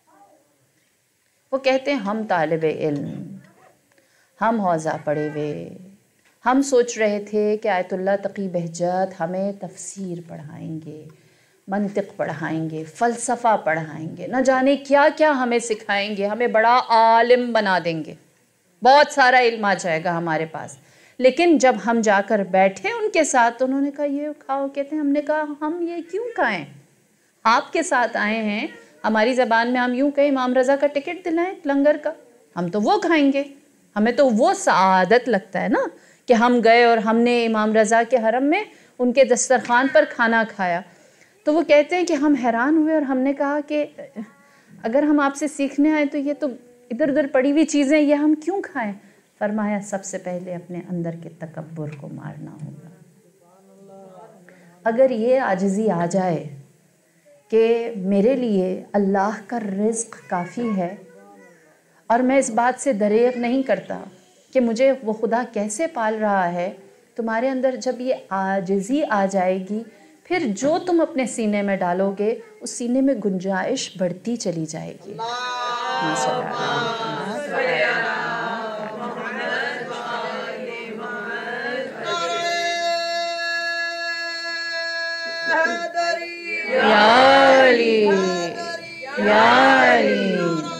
وہ کہتے ہیں ہم طالب علم، ہم حوزہ پڑھے ہوئے، ہم سوچ رہے تھے کہ آیت اللہ تقی بہجت ہمیں تفسیر پڑھائیں گے، منطق پڑھائیں گے، فلسفہ پڑھائیں گے، نہ جانے کیا کیا ہمیں سکھائیں گے، ہمیں بڑا عالم بنا دیں گے، بہت سارا علم آ جائے گا ہمارے پاس۔ لیکن جب ہم جا کر بیٹھے ان کے ساتھ تو انہوں نے کہا یہ کھاؤ۔ کہتے ہیں ہم نے کہا ہم یہ کیوں کھائیں، آپ کے ساتھ آئے ہیں، ہماری زبان میں ہم یوں کہیں امام رضا کا ٹکٹ دلائیں لنگر کا، ہم تو وہ کھائیں گے، ہمیں تو وہ سعادت لگتا ہے نا کہ ہم گئے اور ہم نے امام رضا کے حرم میں ان کے دسترخوان پر کھانا کھایا۔ تو وہ کہتے ہیں کہ ہم حیران ہوئے اور ہم نے کہا کہ اگر ہم آپ سے سیکھنے آئے تو یہ تو ادھر ادھر پڑی ہوئی چیزیں یہ ہم کیوں کھائیں؟ فرمایا سب سے پہلے اپنے اندر کے تکبر کو مارنا ہوگا۔ اگر یہ عاجزی آ جائے کہ میرے لیے اللہ کا رزق کافی ہے اور میں اس بات سے دریغ نہیں کرتا کہ مجھے وہ خدا کیسے پال رہا ہے، تمہارے اندر جب یہ عاجزی آ جائے گی پھر جو تم اپنے سینے میں ڈالو گے اس سینے میں گنجائش بڑھتی چلی جائے گی۔ یا علی یا علی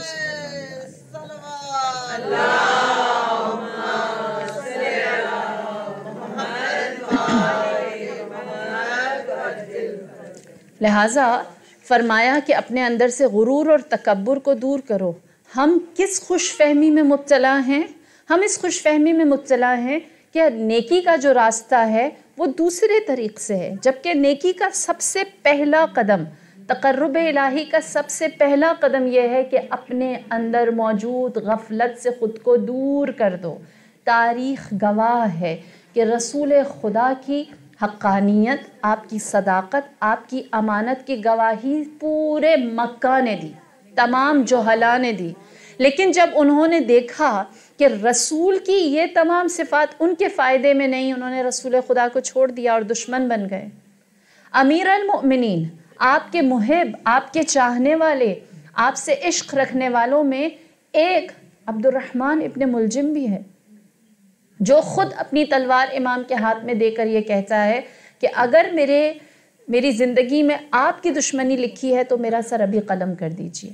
لہٰذا فرمایا کہ اپنے اندر سے غرور اور تکبر کو دور کرو۔ ہم کس خوش فہمی میں مبتلا ہیں؟ ہم اس خوش فہمی میں مبتلا ہیں کہ نیکی کا جو راستہ ہے وہ دوسرے طریق سے ہے، جبکہ نیکی کا سب سے پہلا قدم، تقرب الہی کا سب سے پہلا قدم یہ ہے کہ اپنے اندر موجود غفلت سے خود کو دور کر دو۔ تاریخ گواہ ہے کہ رسول خدا کی حقانیت، آپ کی صداقت، آپ کی امانت کی گواہی پورے مکہ نے دی، تمام جہلاء نے دی، لیکن جب انہوں نے دیکھا کہ رسول کی یہ تمام صفات ان کے فائدے میں نہیں، انہوں نے رسول خدا کو چھوڑ دیا اور دشمن بن گئے۔ امیر المؤمنین، آپ کے محب، آپ کے چاہنے والے، آپ سے عشق رکھنے والوں میں ایک عبد الرحمن ابن ملجم بھی ہے، جو خود اپنی تلوار امام کے ہاتھ میں دے کر یہ کہتا ہے کہ اگر میرے میری زندگی میں آپ کی دشمنی لکھی ہے تو میرا سر ابھی قلم کر دیجئے۔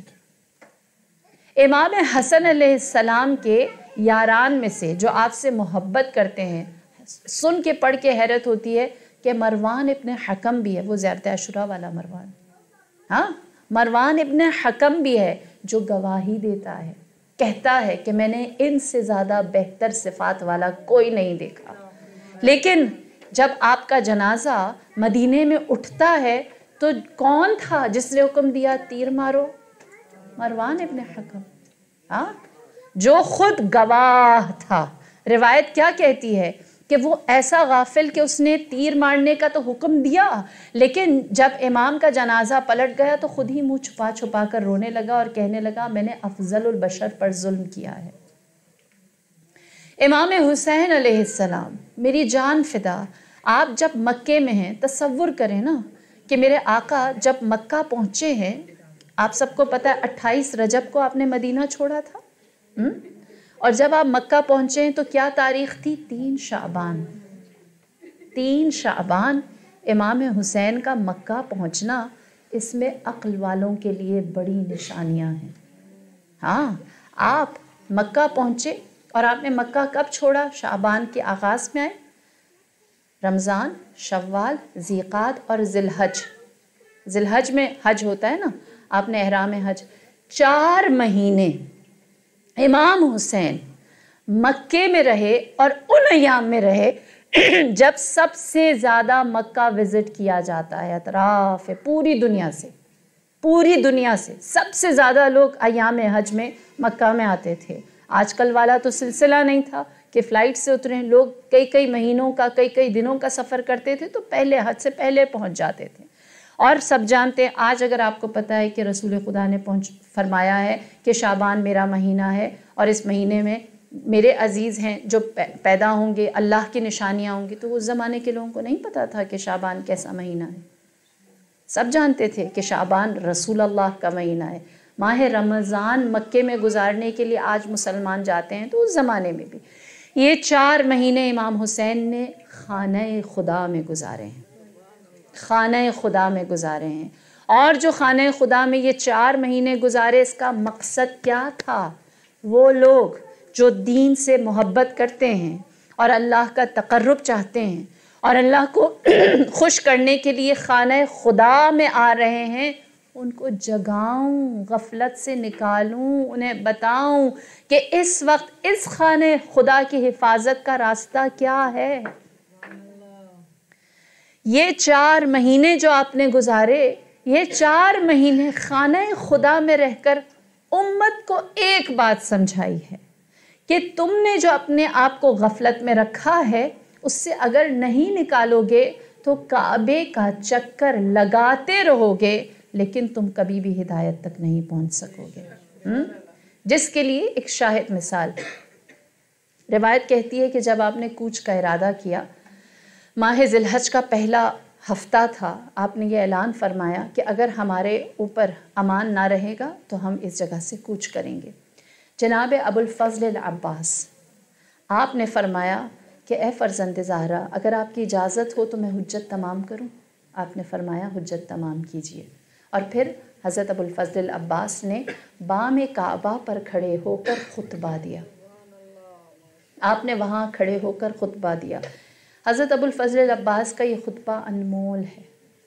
امام حسن علیہ السلام کے یاران میں سے جو آپ سے محبت کرتے ہیں، سن کے پڑھ کے حیرت ہوتی ہے کہ مروان ابن حکم بھی ہے، وہ زیارت عاشوراء والا مروان، ہاں مروان ابن حکم بھی ہے جو گواہی دیتا ہے، کہتا ہے کہ میں نے ان سے زیادہ بہتر صفات والا کوئی نہیں دیکھا۔ لیکن جب آپ کا جنازہ مدینے میں اٹھتا ہے تو کون تھا جس نے حکم دیا تیر مارو؟ مروان ابن حکم، ہاں جو خود گواہ تھا۔ روایت کیا کہتی ہے کہ وہ ایسا غافل کہ اس نے تیر مارنے کا تو حکم دیا، لیکن جب امام کا جنازہ پلٹ گیا تو خود ہی منہ چھپا چھپا کر رونے لگا اور کہنے لگا میں نے افضل البشر پر ظلم کیا ہے۔ امام حسین علیہ السلام، میری جان فدا، آپ جب مکے میں ہیں تصور کریں نا کہ میرے آقا جب مکہ پہنچے ہیں، آپ سب کو پتہ ہے اٹھائیس رجب کو آپ نے مدینہ چھوڑا تھا، اور جب آپ مکہ پہنچے ہیں تو کیا تاریخ تھی؟ تین شعبان۔ تین شعبان امام حسین کا مکہ پہنچنا، اس میں عقل والوں کے لیے بڑی نشانیاں ہیں۔ ہاں آپ مکہ پہنچے اور آپ نے مکہ کب چھوڑا؟ شعبان کے آغاز میں آئے، رمضان، شوال، ذیقعد اور ذی الحج۔ ذی الحج میں حج ہوتا ہے نا، آپ نے احرام حج، چار مہینے امام حسین مکے میں رہے اور ان ایام میں رہے جب سب سے زیادہ مکہ وزٹ کیا جاتا ہے اطراف پوری دنیا سے، پوری دنیا سے سب سے زیادہ لوگ ایام حج میں مکہ میں آتے تھے۔ آج کل والا تو سلسلہ نہیں تھا کہ فلائٹ سے اتریں، لوگ کئی کئی مہینوں کا، کئی کئی دنوں کا سفر کرتے تھے تو پہلے حج سے پہلے پہنچ جاتے تھے۔ اور سب جانتے ہیں آج اگر آپ کو پتہ ہے کہ رسول خدا نے پہنچ فرمایا ہے کہ شعبان میرا مہینہ ہے اور اس مہینے میں میرے عزیز ہیں جو پیدا ہوں گے، اللہ کی نشانیاں ہوں گی، تو اس زمانے کے لوگوں کو نہیں پتہ تھا کہ شعبان کیسا مہینہ ہے. سب جانتے تھے کہ شعبان رسول اللہ کا مہینہ ہے. ماہ رمضان مکے میں گزارنے کے لیے آج مسلمان جاتے ہیں، تو اس زمانے میں بھی یہ چار مہینے امام حسین نے خانہ خدا میں گزارے ہیں، خانہ خدا میں گزارے ہیں. اور جو خانہ خدا میں یہ چار مہینے گزارے، اس کا مقصد کیا تھا؟ وہ لوگ جو دین سے محبت کرتے ہیں اور اللہ کا تقرب چاہتے ہیں اور اللہ کو خوش کرنے کے لیے خانہ خدا میں آ رہے ہیں، ان کو جگاؤں، غفلت سے نکالوں، انہیں بتاؤں کہ اس وقت اس خانہ خدا کی حفاظت کا راستہ کیا ہے. یہ چار مہینے جو آپ نے گزارے، یہ چار مہینے خانہ خدا میں رہ کر امت کو ایک بات سمجھائی ہے کہ تم نے جو اپنے آپ کو غفلت میں رکھا ہے، اس سے اگر نہیں نکالو گے تو کعبے کا چکر لگاتے رہو گے، لیکن تم کبھی بھی ہدایت تک نہیں پہنچ سکو گے. جس کے لیے ایک شاہد مثال، روایت کہتی ہے کہ جب آپ نے کوچ کا ارادہ کیا، ماہ ذی الحج کا پہلا ہفتہ تھا، آپ نے یہ اعلان فرمایا کہ اگر ہمارے اوپر امان نہ رہے گا تو ہم اس جگہ سے کوچ کریں گے. جناب ابو الفضل العباس، آپ نے فرمایا کہ اے فرزند زہرا، اگر آپ کی اجازت ہو تو میں حجت تمام کروں. آپ نے فرمایا حجت تمام کیجئے. اور پھر حضرت ابو الفضل العباس نے بام کعبہ پر کھڑے ہو کر خطبہ دیا. آپ نے وہاں کھڑے ہو کر خطبہ دیا. حضرت ابو الفضل العباس کا یہ خطبہ انمول ہے.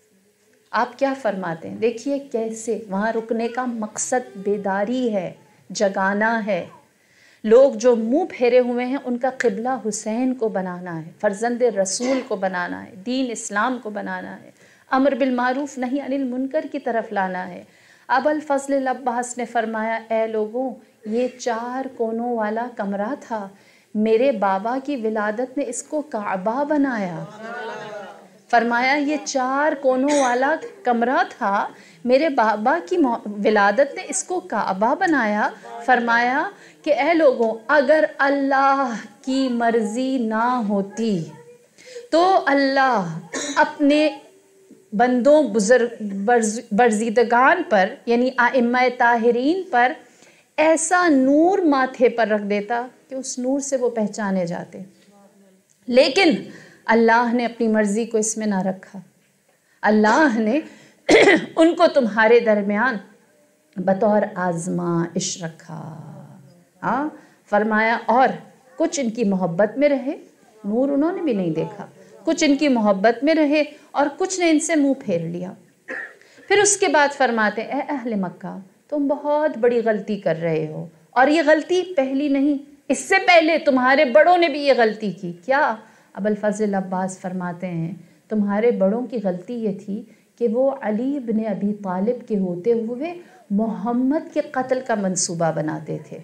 آپ کیا فرماتے ہیں؟ دیکھیے کیسے وہاں رکنے کا مقصد بیداری ہے، جگانا ہے. لوگ جو منہ پھیرے ہوئے ہیں ان کا قبلہ حسین کو بنانا ہے، فرزند رسول کو بنانا ہے، دین اسلام کو بنانا ہے، امر بالمعروف نہی عن المنکر کی طرف لانا ہے. ابو الفضل العباس نے فرمایا اے لوگوں، یہ چار کونوں والا کمرہ تھا، میرے بابا کی ولادت نے اس کو کعبہ بنایا. فرمایا یہ چار کونوں والا کمرہ تھا، میرے بابا کی ولادت نے اس کو کعبہ بنایا. فرمایا کہ اے لوگوں، اگر اللہ کی مرضی نہ ہوتی تو اللہ اپنے بندوں بزرگ برزیدگان پر یعنی ائمہ طاہرین پر ایسا نور ماتھے پر رکھ دیتا کہ اس نور سے وہ پہچانے جاتے. لیکن اللہ نے اپنی مرضی کو اس میں نہ رکھا. اللہ نے ان کو تمہارے درمیان بطور آزمائش رکھا. ہاں فرمایا اور کچھ ان کی محبت میں رہے، نور انہوں نے بھی نہیں دیکھا، کچھ ان کی محبت میں رہے اور کچھ نے ان سے منہ پھیر لیا. پھر اس کے بعد فرماتے اے اہل مکہ، تم بہت بڑی غلطی کر رہے ہو، اور یہ غلطی پہلی نہیں، اس سے پہلے تمہارے بڑوں نے بھی یہ غلطی کی. کیا؟ ابو الفضل عباس فرماتے ہیں تمہارے بڑوں کی غلطی یہ تھی کہ وہ علی بن ابی طالب کے ہوتے ہوئے محمد کے قتل کا منصوبہ بناتے تھے.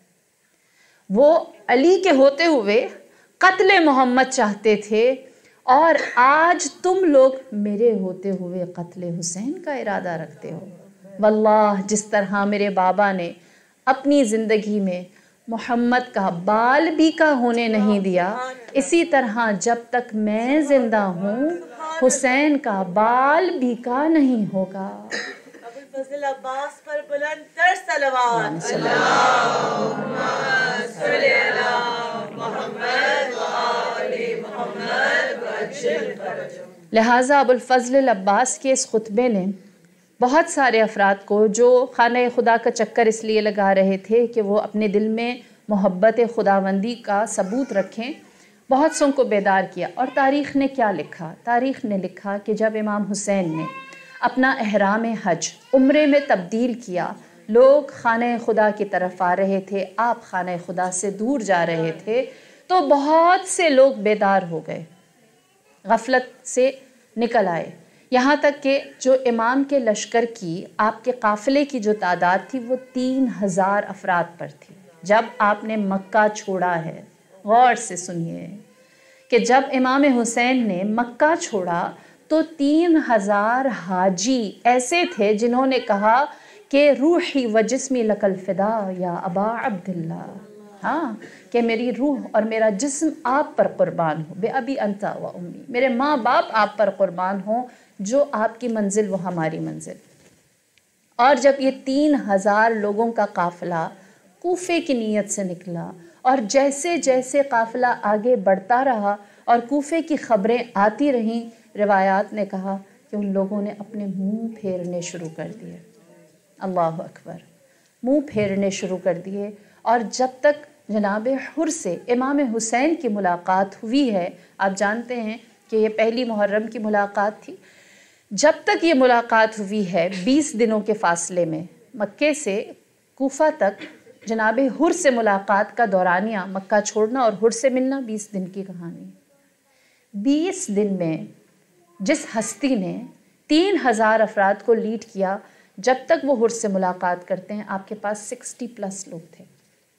وہ علی کے ہوتے ہوئے قتل محمد چاہتے تھے، اور آج تم لوگ میرے ہوتے ہوئے قتل حسین کا ارادہ رکھتے ہو. واللہ جس طرح میرے بابا نے اپنی زندگی میں محمد کا بال بھی کا ہونے نہیں دیا، اسی طرح جب تک میں زندہ ہوں حسین کا بال بھی کا نہیں ہوگا. ابو الفضل عباس پر بلند تر صلوات. اللہم صلی علی محمد و آل محمد وعجل فرجهم. لہٰذا ابو الفضل العباس کے اس خطبے نے بہت سارے افراد کو جو خانہ خدا کا چکر اس لیے لگا رہے تھے کہ وہ اپنے دل میں محبت خداوندی کا ثبوت رکھیں، بہت سوں کو بیدار کیا. اور تاریخ نے کیا لکھا؟ تاریخ نے لکھا کہ جب امام حسین نے اپنا احرام حج عمرے میں تبدیل کیا، لوگ خانہ خدا کی طرف آ رہے تھے، آپ خانہ خدا سے دور جا رہے تھے، تو بہت سے لوگ بیدار ہو گئے، غفلت سے نکل آئے. یہاں تک کہ جو امام کے لشکر کی، آپ کے قافلے کی جو تعداد تھی وہ تین ہزار افراد پر تھی. جب آپ نے مکہ چھوڑا ہے، غور سے سنیے کہ جب امام حسین نے مکہ چھوڑا تو تین ہزار حاجی ایسے تھے جنہوں نے کہا کہ روحی و جسمی لک الفدا یا ابا عبداللہ، ہاں کہ میری روح اور میرا جسم آپ پر قربان ہو، بے ابی انتا و امی، میرے ماں باپ آپ پر قربان ہوں، جو آپ کی منزل وہ ہماری منزل۔ اور جب یہ تین ہزار لوگوں کا قافلہ کوفے کی نیت سے نکلا اور جیسے جیسے قافلہ آگے بڑھتا رہا اور کوفے کی خبریں آتی رہیں، روایات نے کہا کہ ان لوگوں نے اپنے منہ پھیرنے شروع کر دیے، اللہ اکبر، منہ پھیرنے شروع کر دیے۔ اور جب تک جناب حر سے امام حسین کی ملاقات ہوئی ہے، آپ جانتے ہیں کہ یہ پہلی محرم کی ملاقات تھی، جب تک یہ ملاقات ہوئی ہے بیس دنوں کے فاصلے میں، مکے سے کوفہ تک جناب حر سے ملاقات کا دورانیہ، مکہ چھوڑنا اور حر سے ملنا بیس دن کی کہانی۔ بیس دن میں جس ہستی نے تین ہزار افراد کو لیڈ کیا، جب تک وہ حر سے ملاقات کرتے ہیں آپ کے پاس سکسٹی پلس لوگ تھے۔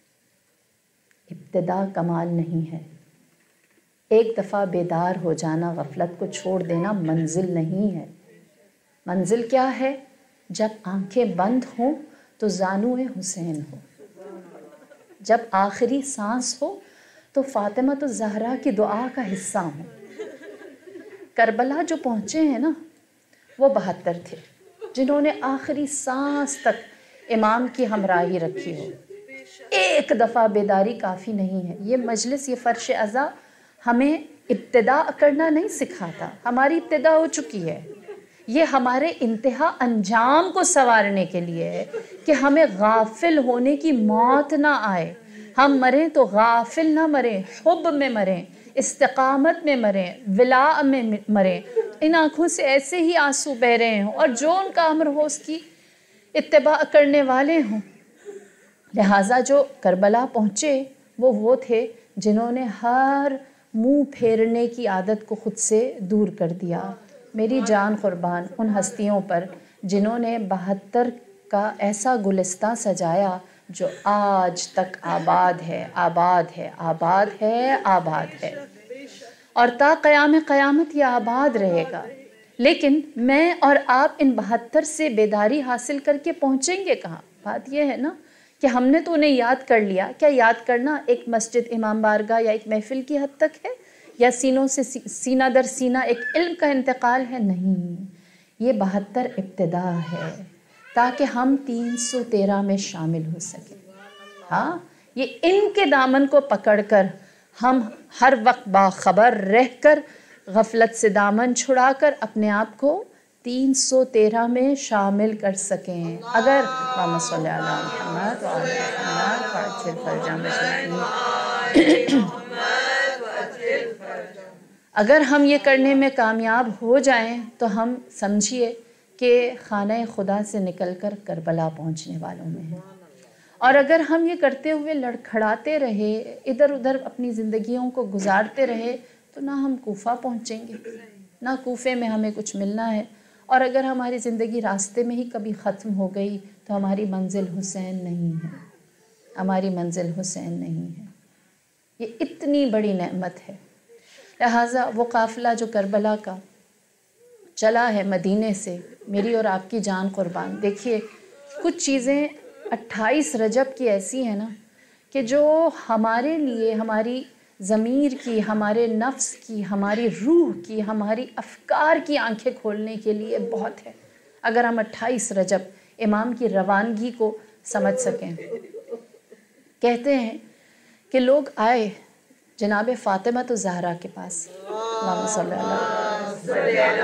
ابتدا کمال نہیں ہے، ایک دفعہ بیدار ہو جانا، غفلت کو چھوڑ دینا منزل نہیں ہے۔ منزل کیا ہے؟ جب آنکھیں بند ہوں تو زانو حسین ہو، جب آخری سانس ہو تو فاطمہ الزہرا کی دعا کا حصہ ہوں۔ کربلا جو پہنچے ہیں نا وہ بہتر تھے جنہوں نے آخری سانس تک امام کی ہمراہی رکھی ہو۔ ایک دفعہ بیداری کافی نہیں ہے۔ یہ مجلس، یہ فرش عزا ہمیں ابتدا کرنا نہیں سکھاتا، ہماری ابتدا ہو چکی ہے۔ یہ ہمارے انتہا انجام کو سنوارنے کے لیے ہے کہ ہمیں غافل ہونے کی موت نہ آئے، ہم مریں تو غافل نہ مریں، حب میں مریں، استقامت میں مریں، ولاء میں مریں، ان آنکھوں سے ایسے ہی آنسو بہ رہے ہوں اور جو ان کا امر ہو اس کی اتباع کرنے والے ہوں۔ لہٰذا جو کربلا پہنچے وہ وہ تھے جنہوں نے ہر منہ پھیرنے کی عادت کو خود سے دور کر دیا۔ میری جان قربان ان ہستیوں پر جنہوں نے بہتر کا ایسا گلستہ سجایا جو آج تک آباد ہے، آباد ہے، آباد ہے، آباد ہے، اور تا قیام قیامت یہ آباد رہے گا۔ لیکن میں اور آپ ان بہتر سے بیداری حاصل کر کے پہنچیں گے کہاں؟ بات یہ ہے نا کہ ہم نے تو انہیں یاد کر لیا۔ کیا یاد کرنا ایک مسجد امام بارگاہ یا ایک محفل کی حد تک ہے، یا سینوں سے سینہ در سینہ ایک علم کا انتقال ہے؟ نہیں، یہ بہتر ابتدا ہے تاکہ ہم تین سو تیرہ میں شامل ہو سکیں۔ ہاں، یہ ان کے دامن کو پکڑ کر ہم ہر وقت باخبر رہ کر غفلت سے دامن چھڑا کر اپنے آپ کو تین سو تیرہ میں شامل کر سکیں۔ اگر اللہم صلی علی محمد وعلی محمد وعجل فرجہ مجمعین، اگر ہم یہ کرنے میں کامیاب ہو جائیں تو ہم سمجھیے کہ خانہ خدا سے نکل کر کربلا پہنچنے والوں میں ہیں۔ اور اگر ہم یہ کرتے ہوئے لڑکھڑاتے رہے، ادھر ادھر اپنی زندگیوں کو گزارتے رہے، تو نہ ہم کوفہ پہنچیں گے، نہ کوفے میں ہمیں کچھ ملنا ہے۔ اور اگر ہماری زندگی راستے میں ہی کبھی ختم ہو گئی تو ہماری منزل حسین نہیں ہے، ہماری منزل حسین نہیں ہے۔ یہ اتنی بڑی نعمت ہے۔ لہٰذا وہ قافلہ جو کربلا کا چلا ہے مدینے سے، میری اور آپ کی جان قربان، دیکھیے کچھ چیزیں اٹھائیس رجب کی ایسی ہیں نا کہ جو ہمارے لیے، ہماری ضمیر کی، ہمارے نفس کی، ہماری روح کی، ہماری افکار کی آنکھیں کھولنے کے لیے بہت ہے، اگر ہم اٹھائیس رجب امام کی روانگی کو سمجھ سکیں۔ کہتے ہیں کہ لوگ آئے جناب فاطمہ الزہرا کے پاس، اللہم صلی اللہ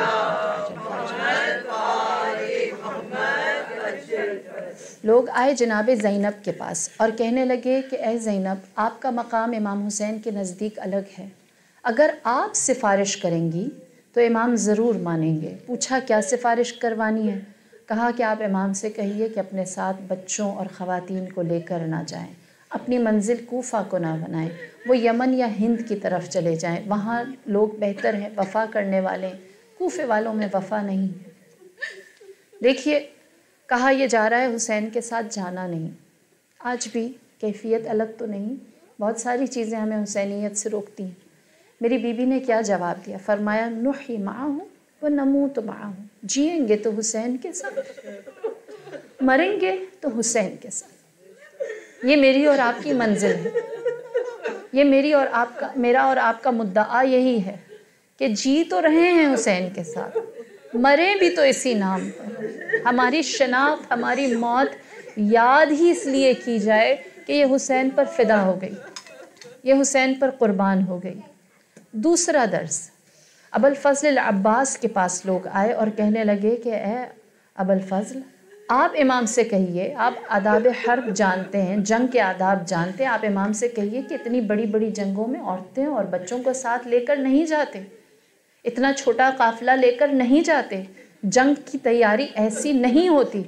لوگ آئے جناب زینب کے پاس اور کہنے لگے کہ اے زینب، آپ کا مقام امام حسین کے نزدیک الگ ہے، اگر آپ سفارش کریں گی تو امام ضرور مانیں گے۔ پوچھا کیا سفارش کروانی ہے؟ کہا کہ آپ امام سے کہیے کہ اپنے ساتھ بچوں اور خواتین کو لے کر نہ جائیں، اپنی منزل کوفہ کو نہ بنائیں، وہ یمن یا ہند کی طرف چلے جائیں، وہاں لوگ بہتر ہیں، وفا کرنے والے، کوفے والوں میں وفا نہیں ہے۔ دیکھیے، کہا یہ جا رہا ہے حسین کے ساتھ، جانا نہیں۔ آج بھی کیفیت الگ تو نہیں، بہت ساری چیزیں ہمیں حسینیت سے روکتی ہیں۔ میری بیوی نے کیا جواب دیا؟ فرمایا نحی معہ वनमूतु मअहू, जिएंगे तो हुसैन के साथ, मरेंगे तो हुसैन के साथ। ये मेरी और आपकी मंजिल है, ये मेरी और आपका, मेरा और आपका मुद्दा यही है कि जी तो रहे हैं हुसैन के साथ, मरे भी तो इसी नाम पर। हमारी शनाख्त, हमारी मौत याद ही इसलिए की जाए कि ये हुसैन पर फ़िदा हो गई, ये हुसैन पर कुर्बान हो गई। दूसरा दर्स, अबुल फ़ज़ल अब्बास के पास लोग आए और कहने लगे कि ए अबुल फ़ज़ल, आप इमाम से कहिए, आप आदाब हर्ब जानते हैं, जंग के आदाब जानते हैं, आप इमाम से कहिए कि इतनी बड़ी बड़ी जंगों में औरतें और बच्चों को साथ लेकर नहीं जाते, इतना छोटा काफ़िला लेकर नहीं जाते, जंग की तैयारी ऐसी नहीं होती।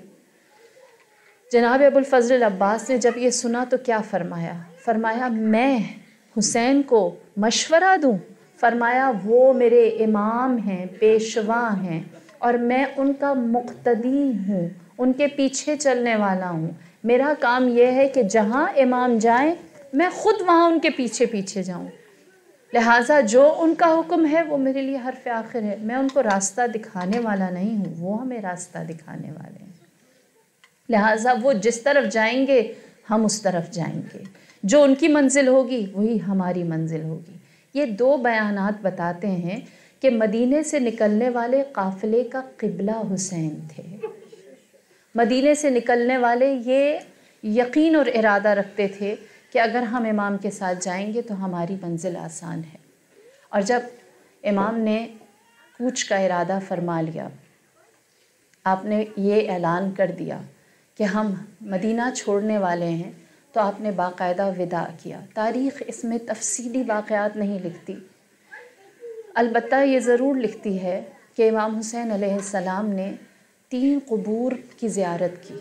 जनाब अबुल फ़ज़ल अब्बास ने जब ये सुना तो क्या फ़रमाया? फ़रमाया मैं हुसैन को मशवरा दूँ? फ़रमाया वो मेरे इमाम हैं, पेशवा हैं, और मैं उनका मुक़्तदी हूँ, उनके पीछे चलने वाला हूँ। मेरा काम यह है कि जहाँ इमाम जाएं मैं ख़ुद वहाँ उनके पीछे पीछे जाऊँ। लिहाजा जो उनका हुक्म है वो मेरे लिए हर्फ़ आखिर है। मैं उनको रास्ता दिखाने वाला नहीं हूँ, वो हमें रास्ता दिखाने वाले हैं। लिहाजा वो जिस तरफ जाएंगे हम उस तरफ जाएंगे, जो उनकी मंजिल होगी वही हमारी मंजिल होगी। ये दो बयानात बताते हैं कि मदीने से निकलने वाले काफ़िले का क़िबला हुसैन थे। मदीने से निकलने वाले ये यकीन और इरादा रखते थे कि अगर हम इमाम के साथ जाएंगे तो हमारी मंजिल आसान है। और जब इमाम ने कूच का इरादा फरमा लिया, आपने ये ऐलान कर दिया कि हम मदीना छोड़ने वाले हैं, तो आपने बाकायदा विदा किया। तारीख़ इसमें तफसीली वाक़यात नहीं लिखती, अलबत्ता ये ज़रूर लिखती है कि इमाम हुसैन अलैहिस्सलाम ने तीन क़ुबूर की ज़ियारत की,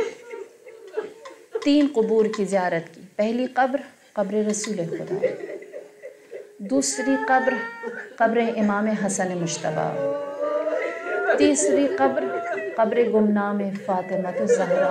तीन क़ुबूर की ज़ियारत की। पहली कब्र कब्र रसूल खुदा, दूसरी कब्र कब्र इमाम हसन मुश्तबा, तीसरी कब्र कब्र गुमनाम फ़ातिमा ज़हरा।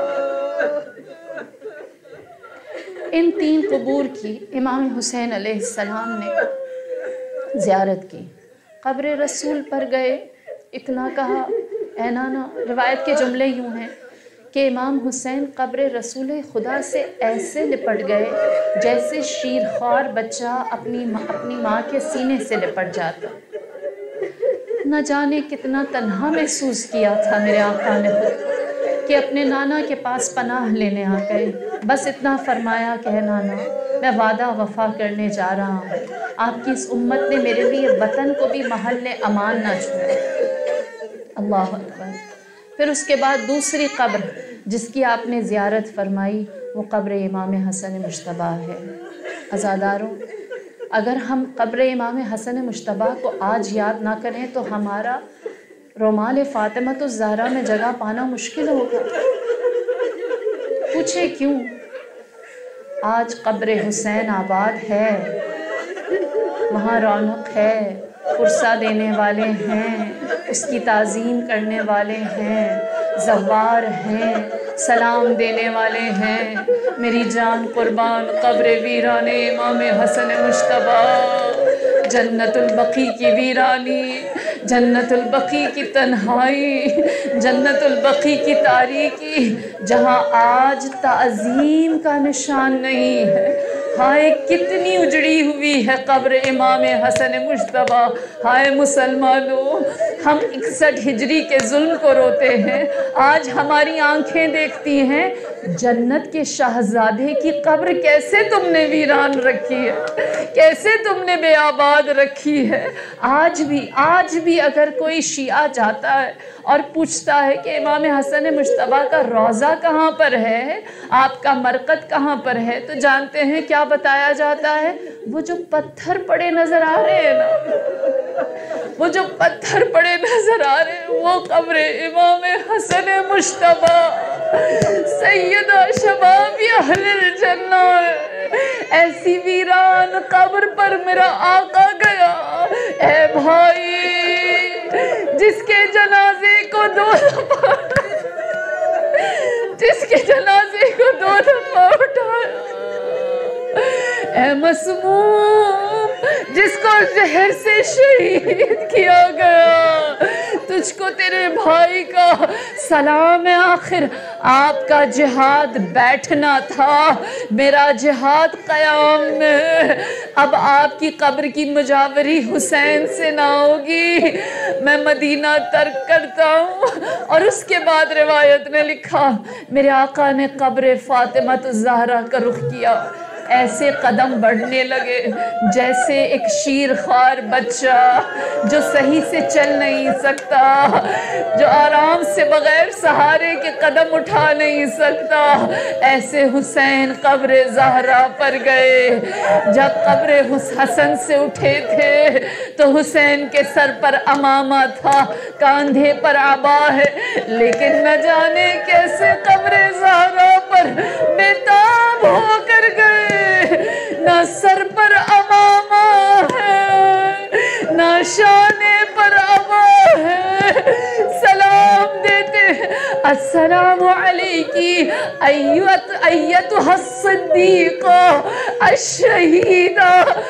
इन तीन क़ुबूर की इमाम हुसैन अलैहिस्सलाम ने ज़ियारत की। कब्र रसूल पर गए, इतना कहा ऐ नाना, रिवायत के जुमले यूँ हैं कि इमाम हुसैन कब्र रसूल खुदा से ऐसे लिपट गए जैसे शीरख्वार बच्चा अपनी अपनी माँ के सीने से लिपट जाता। न जाने कितना तन्हा महसूस किया था मेरे आका ने खुद कि अपने नाना के पास पनाह लेने आ गए। बस इतना फरमाया कि नाना, मैं वादा वफ़ा करने जा रहा हूँ, आपकी इस उम्मत ने मेरे लिए वतन को भी महल अमान ना छोड़ा। अल्लाह अकबर। फिर उसके बाद दूसरी कब्र जिसकी आपने ज़ियारत फरमाई वो कब्र इमाम हसन मुश्तबा है। अज़ादारों, अगर हम कब्र इमाम हसन मुश्तबा को आज याद ना करें तो हमारा रोमाल फ़ातिमा तो ज़हरा में जगह पाना मुश्किल होगा। पूछे क्यों? आज कब्र हुसैन आबाद है, वहाँ रौनक है, फुर्सा देने वाले हैं, उसकी ताज़ीम करने वाले हैं, ज़व्वार हैं, सलाम देने वाले हैं। मेरी जान कुर्बान कब्र वीराने इमाम हसन मुश्तबा, जन्नतुल बकी की वीरानी, जन्नतुल बकी की तन्हाई, जन्नतुल बकी की तारीकी, जहाँ आज ताज़ीम का निशान नहीं है। हाय कितनी उजड़ी हुई है कब्र इमाम हसन मुश्तबा। हाय मुसलमानों, हम इकसठ हिजरी के जुल्म को रोते हैं, आज हमारी आंखें देखती हैं जन्नत के शाहजादे की कब्र कैसे तुमने वीरान रखी है, कैसे तुमने बेआबाद रखी है। आज भी आज भी अगर कोई शिया जाता है और पूछता है कि इमाम हसन मुश्तबा का रोज़ा कहाँ पर है, आपका मरकत कहाँ पर है, तो जानते हैं क्या बताया जाता है? वो जो पत्थर पड़े नजर आ रहे हैं ना, वो जो पत्थर पड़े नजर आ रहे हैं वो कब्र इमाम हसन मुश्तबा सैयदा शबाब अहलिल जन्ना। ऐसी वीरान कब्र पर मेरा आका गया। ए भाई, जिसके जनाजे को दो दफा जिसके जनाजे को दो दफा उठाया, ए मसमूम जिसको जहर से शहीद किया गया, تجھ کو تیرے بھائی کا سلام ہے۔ آخر آپ کا جہاد بیٹھنا تھا، میرا جہاد قیام میں۔ اب آپ کی قبر کی مجاوری حسین سے نہ ہوگی، میں مدینہ ترک کرتا ہوں۔ اور اس کے بعد روایت نے لکھا میرے آقا نے قبر فاطمہ الزہرا کا رخ کیا، ایسے قدم بڑھنے لگے جیسے ایک شیر خوار بچہ جو صحیح سے چل نہیں سکتا، جو آرام سے بغیر سہارے کے قدم اٹھا نہیں سکتا، ایسے حسین قبر زہرا پر گئے۔ جب قبر حسن سے اٹھے تھے تو حسین کے سر پر عمامہ تھا، کاندھے پر عبا ہے، لیکن نہ جانے کیسے قبر زہرا پر بیتاب ہو کر گئے۔ نہ سر پر عمامہ ہے، نہ شانے پر عبا ہے، سلام دیتے السلام علیکی ایتھا الصدیقہ الشہیدہ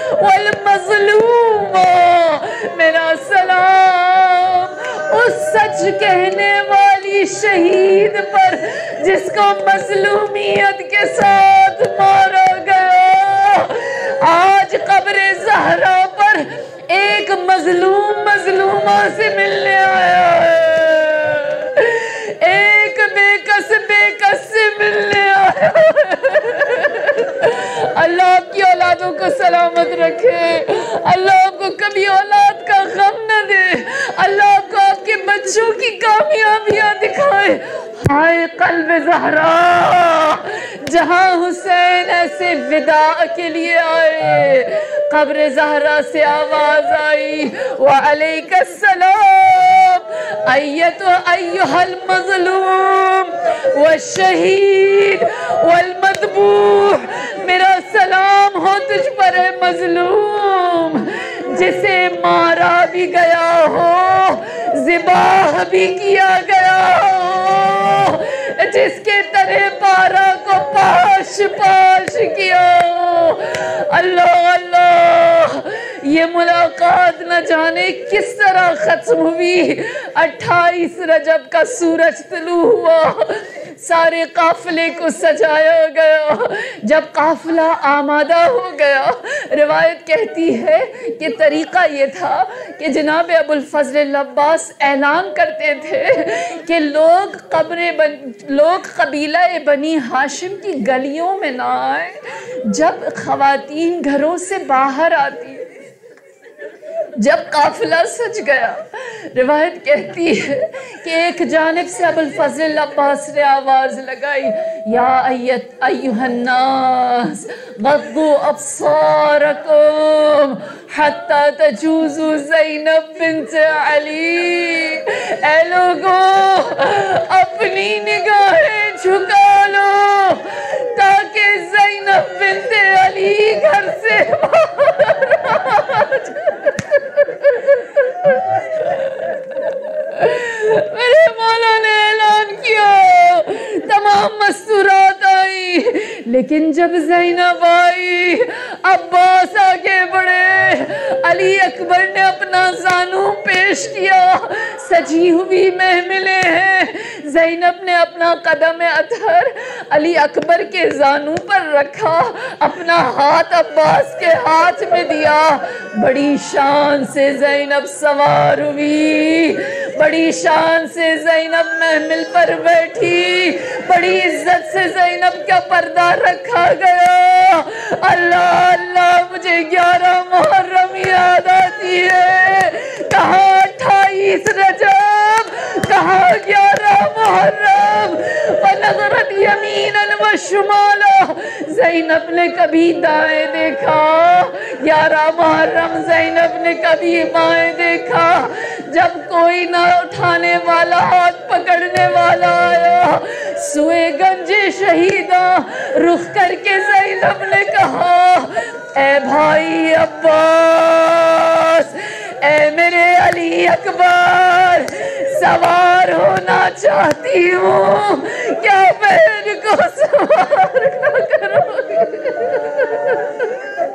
والمظلومہ، میرا سلام اس سچ کہنے والی شہید پر جس کو مظلومیت کے ساتھ مارا گیا۔ آج قبر زہرا پر ایک مظلوم مظلومہ سے ملنے آیا ہے، ایک بے کس بے کس سے ملنے آیا ہے۔ اللہ آپ کی اولادوں کو سلامت رکھے، اللہ آپ کو کبھی اولاد کا غم نہ دے، اللہ آپ کو آپ کے بچوں کی کامیابیاں دکھائے۔ ہائے قلب زہرا، جہاں حسین ایسے وداع کے لیے آئے، قبر زہرا سے آواز آئی وعلیک السلام ایھا المظلوم والشہید والمذبوح، میرا سلام ہو تجھ پر اے مظلوم جسے مارا بھی گیا ہو، ذبح بھی کیا گیا ہو، جس کے تنے پارا کو پاش پاش کیا ہو۔ اللہ اللہ، یہ ملاقات نہ جانے کس طرح ختم ہوئی۔ اٹھائیس رجب کا سورج طلوع ہوا، سارے قافلے کو سجایا گیا۔ جب قافلہ آمادہ ہو گیا، روایت کہتی ہے کہ طریقہ یہ تھا کہ جناب ابو الفضل العباس اعلان کرتے تھے کہ لوگ قبریں بن لوگ قبیلہ بنی ہاشم کی گلیوں میں نہ آئیں۔ جب خواتین گھروں سے باہر آتی، جب قافلہ سج گیا، روایت کہتی ہے کہ ایک جانب سے ابو الفضل العباس نے آواز لگائی یا ایھا الناس غضوا ابصارکم حتی تجوزوا زینب بنت علی، اے لوگوں اپنی نگاہیں جھکا لو تاکہ زینب بنت علی گھر سے باہر آ جائے۔ میرے مولا نے اعلان کیا، تمام مستورات آئی، لیکن جب زینب آئی، عباس آگے بڑھے، علی اکبر نے اپنا زانو پیش کیا، سجی ہوئی محملیں ہیں، زینب نے اپنا قدم اطہر علی اکبر کے زانو پر رکھا، اپنا ہاتھ عباس کے ہاتھ میں دیا، بڑی شان سے زینب سوار ہوئی، بڑی شان سے زینب محمل پر بیٹھی، بڑی عزت سے زینب کا پردہ رکھا گیا۔ اللہ اللہ، مجھے گیارہ محرم یاد آتی ہے، کہاں اٹھائیس رجب، کہاں گیارہ محرم، ونظرت یمینا وشمالا، زینب نے کبھی دائیں دیکھا، گیارہ محرم زینب نے کبھی بائیں دیکھا، جب کوئی نہ اٹھانے والا ہاتھ پکڑنے والا آیا، سوئے گنج شہیدہ رخ کر کے زینب نے کہا اے بھائی عباس، اے میرے علی اکبر، سوار ہونا چاہتی ہوں، کیا بہن کو سوار نہ کرو گے؟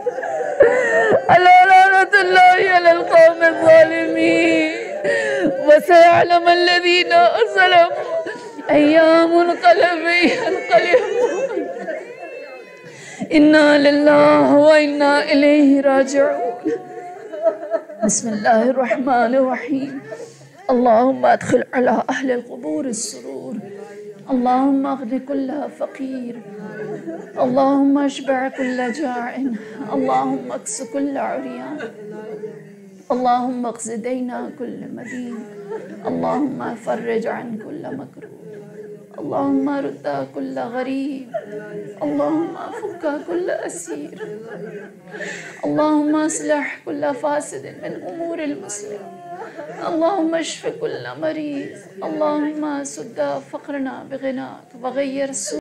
اللہ لعنت اللہ علی القوم الظالمین۔ فسيعلم الذين ظلموا أي منقلب ينقلبون إنا لله وإنا إليه راجعون. بسم الله الرحمن الرحيم. اللهم ادخل على أهل القبور السرور. اللهم اغن كل فقير. اللهم اشبع كل جاع. اللهم اكس كل عريان. اللهم اقض دين كل مدين. اللهم فرج عن كل مكروه. اللهم رد كل غريب. اللهم فك كل أسير. اللهم اصلح كل فاسد من أمور المسلم. اللهم اشف كل مريض. اللهم سد فقرنا بغناك وغير سوء